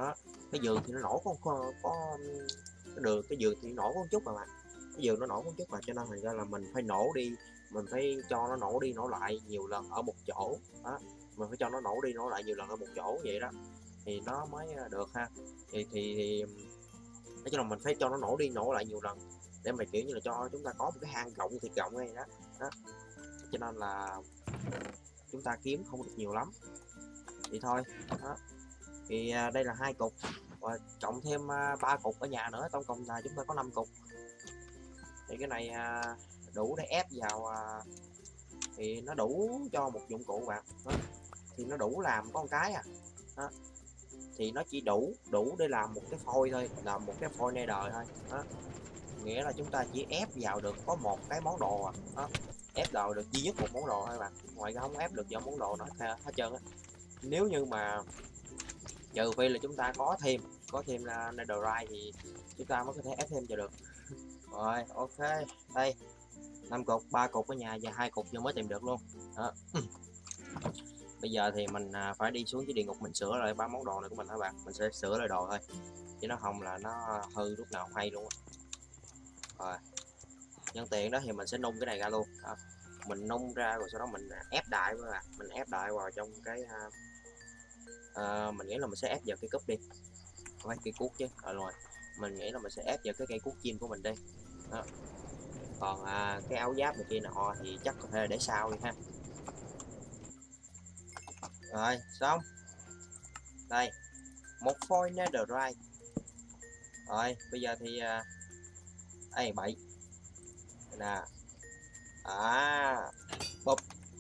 Cái giường thì nó nổ có cái giường thì nổ có một chút mà cái giường nó nổ một chút mà, cho nên thành ra là mình phải nổ đi, mình phải cho nó nổ đi nổ lại nhiều lần ở một chỗ đó, mình phải cho nó nổ đi nổ lại nhiều lần ở một chỗ vậy đó thì nó mới được ha. Thì nói chung là mình phải cho nó nổ đi nổ lại nhiều lần để mà kiểu như là cho chúng ta có một cái hang rộng thiệt rộng này đó, đó. Cho nên là chúng ta kiếm không được nhiều lắm thì thôi đó. Thì đây là 2 cục và cộng thêm 3 cục ở nhà nữa, tổng cộng là chúng ta có 5 cục. Thì cái này đủ để ép vào, thì nó đủ cho một dụng cụ bạn đó. Thì nó đủ làm có một cái đó. Thì nó chỉ đủ để làm một cái phôi thôi, làm một cái phôi nether thôi đó. Nghĩa là chúng ta chỉ ép vào được có một cái món đồ đó. Ép vào được duy nhất một món đồ thôi bạn, ngoài ra không ép được vào món đồ nó hết trơn á. Nếu như mà trừ phi là chúng ta có thêm là netherite thì chúng ta mới có thể ép thêm vào được. Rồi ok, đây 5 cục, 3 cục ở nhà và 2 cục vừa mới tìm được luôn đó. Bây giờ thì mình phải đi xuống dưới địa ngục mình sửa lại 3 món đồ này của mình các bạn, mình sẽ sửa lại đồ thôi chứ nó không là nó hư lúc nào hay luôn. Rồi nhân tiện đó thì mình sẽ nung cái này ra luôn đó. Mình nung ra rồi sau đó mình ép đại với bạn, mình ép đại vào trong cái mình nghĩ là mình sẽ ép vào cái cúp đi, không phải cây cuốc chứ, rồi mình nghĩ là mình sẽ ép vào cái cây cuốc chim của mình đi đó. Còn cái áo giáp này kia nọ thì chắc có thể để sau đi ha. Rồi xong, đây một phôi netherite. Rồi bây giờ thì ấy bậy nè, bụp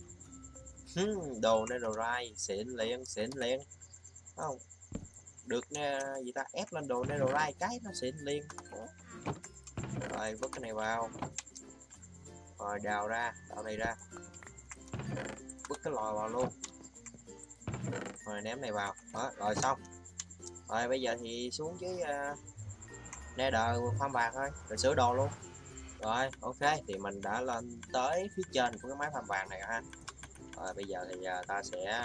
đồ netherite xịn liền không được gì ta, ép lên đồ netherite cái nó xịn liền. Rồi vứt cái này vào, rồi đào này ra, vứt cái lò vào luôn, rồi ném này vào đó, rồi xong. Rồi bây giờ thì xuống dưới nether farm vàng thôi, rồi sửa đồ luôn. Rồi ok, thì mình đã lên tới phía trên của cái máy farm vàng này ha. Rồi bây giờ thì ta sẽ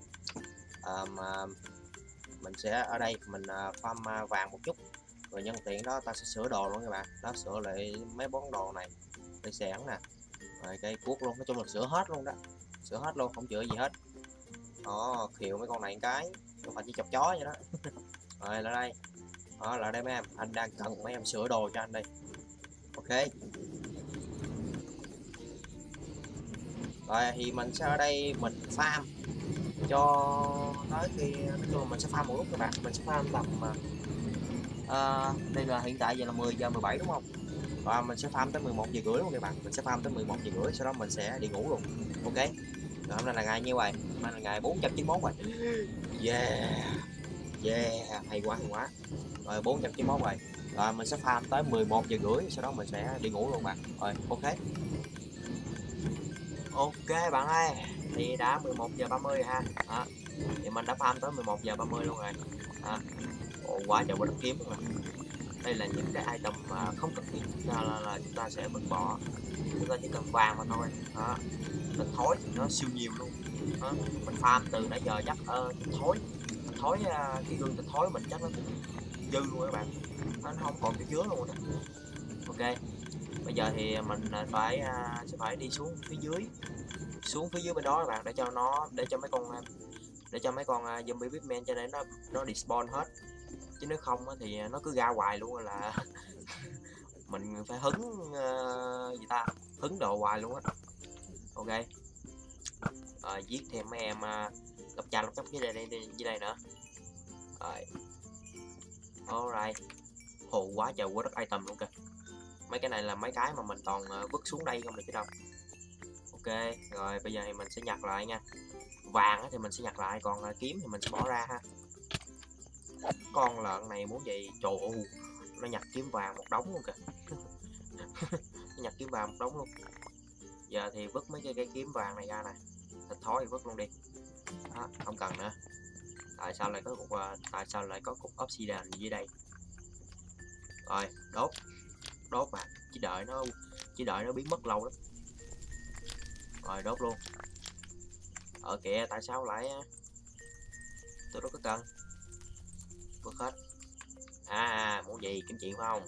mình sẽ ở đây mình farm vàng một chút, rồi nhân tiện đó ta sẽ sửa đồ luôn các bạn đó, sửa lại mấy món đồ này, cây xẻng nè, rồi cây cuốc luôn, nói chung là sửa hết luôn đó, sửa hết luôn không chữa gì hết đó. Khiều mấy con này cái không phải chỉ chọc chó vậy đó. Rồi lại đây đó, lại đây mấy em, anh đang cần mấy em sửa đồ cho anh đây. Ok rồi thì mình sẽ ở đây mình farm cho tới khi nói chung là mình sẽ farm một lúc các bạn, mình sẽ farm tầm đây là hiện tại giờ là 10 giờ 17 đúng không, và mình sẽ farm tới 11 giờ rưỡi luôn các bạn, mình sẽ farm tới 11 giờ rưỡi sau đó mình sẽ đi ngủ luôn. Ok rồi, hôm nay là ngày nhiêu vậy, hôm nay là ngày 491 rồi. Yeah hay quá rồi 491 rồi. Rồi mình sẽ farm tới 11 giờ rưỡi sau đó mình sẽ đi ngủ luôn bạn. Rồi ok bạn ơi, thì đã 11 giờ 30 ha đó. Thì mình đã farm tới 11 giờ 30 luôn rồi đó. Quá trời quá đất kiếm luôn rồi. Đây là những cái item mà không cần thiết là chúng ta sẽ vứt bỏ, chúng ta chỉ cần vàng mà thôi đó. Thịt thối thì nó siêu nhiều luôn đó. Mình farm từ nãy giờ chắc thịt thối cái gương thịt thối mình chắc nó cũng dư luôn các bạn, nó không còn cái chứa luôn đó. Ok bây giờ thì mình sẽ phải đi xuống phía dưới bên đó các bạn, để cho mấy con zombie pigman cho nên nó despawn hết, chứ nếu không thì nó cứ ra hoài luôn là mình phải hứng hứng đồ hoài luôn á. Ok giết thêm mấy em lọc chóc dưới đây nữa. Rồi alright, quá trời quá đất item luôn kìa, mấy cái này là mấy cái mà mình toàn vứt xuống đây không được chứ đâu. Ok rồi bây giờ thì mình sẽ nhặt lại nha, vàng thì mình sẽ nhặt lại, còn kiếm thì mình sẽ bỏ ra ha. Con lợn này muốn gì, trời ơi nó nhặt kiếm vàng một đống luôn kìa. Nó nhặt kiếm vàng một đống luôn. Giờ thì vứt mấy cái kiếm vàng này ra nè, thịt thối thì vứt luôn đi đó, không cần nữa. Tại sao lại có cục obsidian dưới đây. Rồi đốt mà chỉ đợi nó biến mất lâu lắm. Rồi đốt luôn. Kìa tại sao lại tôi đâu có cần, vứt hết Muốn gì, kiếm chuyện phải không?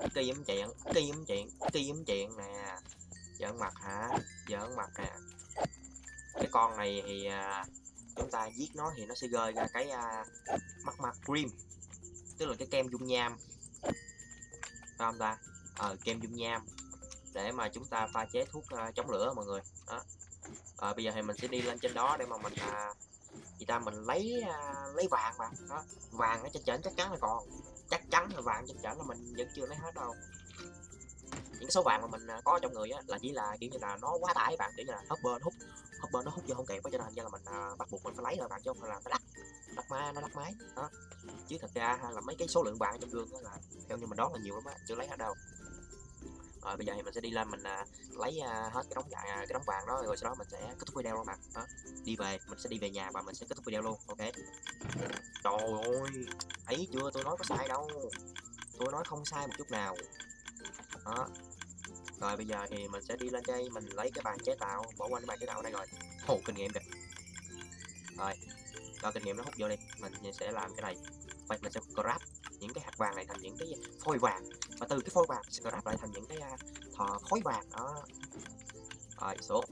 Kiếm chuyện nè. Giỡn mặt hả? Giỡn mặt nè. Cái con này thì chúng ta giết nó thì nó sẽ rơi ra cái magma cream, tức là cái kem dung nham, phải không ta? Kem dung nham để mà chúng ta pha chế thuốc chống lửa mọi người đó. Bây giờ thì mình sẽ đi lên trên đó để mà mình mình lấy vàng mà đó. Vàng ở trên trển chắc chắn là còn, chắc chắn là vàng trên trển là mình vẫn chưa lấy hết đâu. Những cái số vàng mà mình có trong người á là chỉ là kiểu như là nó quá tải bạn, kiểu như là hopper nó hút vô không kịp, cho nên thành ra là mình bắt buộc mình phải lấy rồi bạn, chứ không phải là nó đắt máy đó. Chứ thật ra là mấy cái số lượng vàng trong gương đó là theo như mình đoán là nhiều lắm á, chưa lấy hết đâu. Rồi bây giờ thì mình sẽ đi lên mình lấy hết cái đống vàng đó, rồi sau đó mình sẽ kết thúc video luôn bạn đó. Mình sẽ đi về nhà và mình sẽ kết thúc video luôn. Ok. Trời ơi, thấy chưa, tôi nói có sai đâu, tôi nói không sai một chút nào đó. Rồi bây giờ thì mình sẽ đi lên đây mình lấy cái bàn chế tạo, bỏ qua cái bàn chế tạo đây rồi. Kinh nghiệm kìa. Rồi cho kinh nghiệm nó hút vô đi, mình sẽ làm cái này. Vậy mình sẽ grab những cái hạt vàng này thành những cái phôi vàng, và từ cái phôi vàng sẽ grab lại thành những cái khối vàng đó. Rồi xuống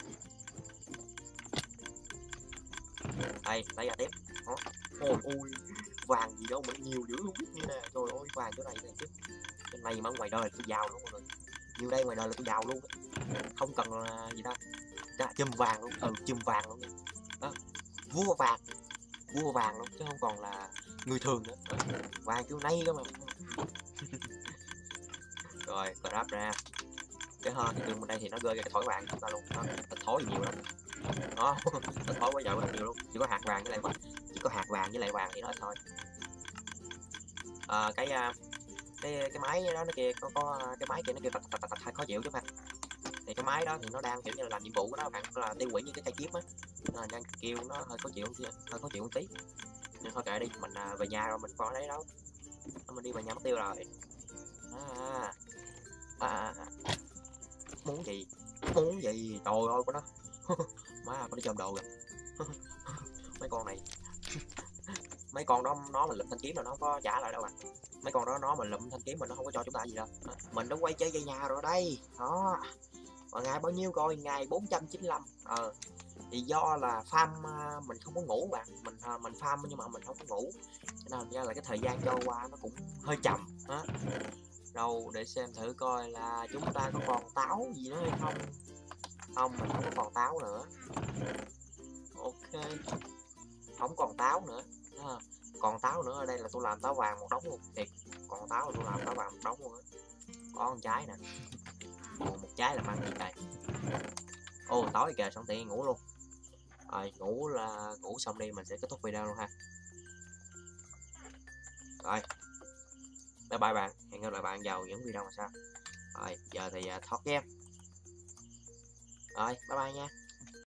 đây, lấy ra tiếp đó. Ôi vàng gì đâu mà nhiều dữ luôn như nè. Trời ơi, vàng chỗ này chứ, cái này mà ngoài đời là tôi giàu luôn mọi người, như đây ngoài đời là tôi giàu luôn, không cần gì đâu, chùm vàng luôn, chùm vàng luôn đó. Vua vàng luôn chứ không còn là người thường nữa. Vàng kiểu này cơ mà. Rồi grab ra cái hơn thì bên đây thì nó rơi ra cái thỏi vàng chúng ta luôn đó. Thịt thối nhiều lắm đó. Thịt thối quá giờ quá nhiều luôn, chỉ có hạt vàng với lại vàng thì nó ít thôi. Cái máy đó nó kia có cái máy kia nó kêu tạch khó chịu chứ mà. Thì cái máy đó thì nó đang kiểu như là làm nhiệm vụ của nó bạn, là tiêu hủy những cái cây kiếm á, nên đang kêu nó hơi khó chịu một tí, nên thôi kệ đi, mình về nhà rồi mình còn đấy đâu, mình đi về nhà mất tiêu rồi. Muốn gì trời ơi của nó. Má con đi chôm đồ rồi. Mấy con này mấy con đó nó mình lụm thanh kiếm là nó không có trả lại đâu bạn. Mấy con đó nó mình lụm thanh kiếm mà nó không có cho chúng ta gì đâu. Mình đã quay chơi về nhà rồi đây đó. Và ngày bao nhiêu rồi, ngày 495. Thì do là farm mình không có ngủ bạn, mình farm nhưng mà mình không có ngủ, cho nên ra là cái thời gian trôi qua nó cũng hơi chậm đó. Đâu để xem thử coi là chúng ta có còn táo gì nữa hay không. Không, mình không có còn táo nữa. Ok, không còn táo nữa. Còn táo nữa ở đây là tôi làm táo vàng một đống luôn, thiệt. Còn táo là tôi làm táo vàng một đống luôn á. Có một trái nè, còn một trái là ăn gì trời. Tối kìa, xong tiện ngủ luôn. Rồi ngủ xong đi, mình sẽ kết thúc video luôn ha. Rồi bye bye bạn, hẹn gặp lại bạn vào những video mà sau. Rồi giờ thì thoát game. Rồi bye bye nha.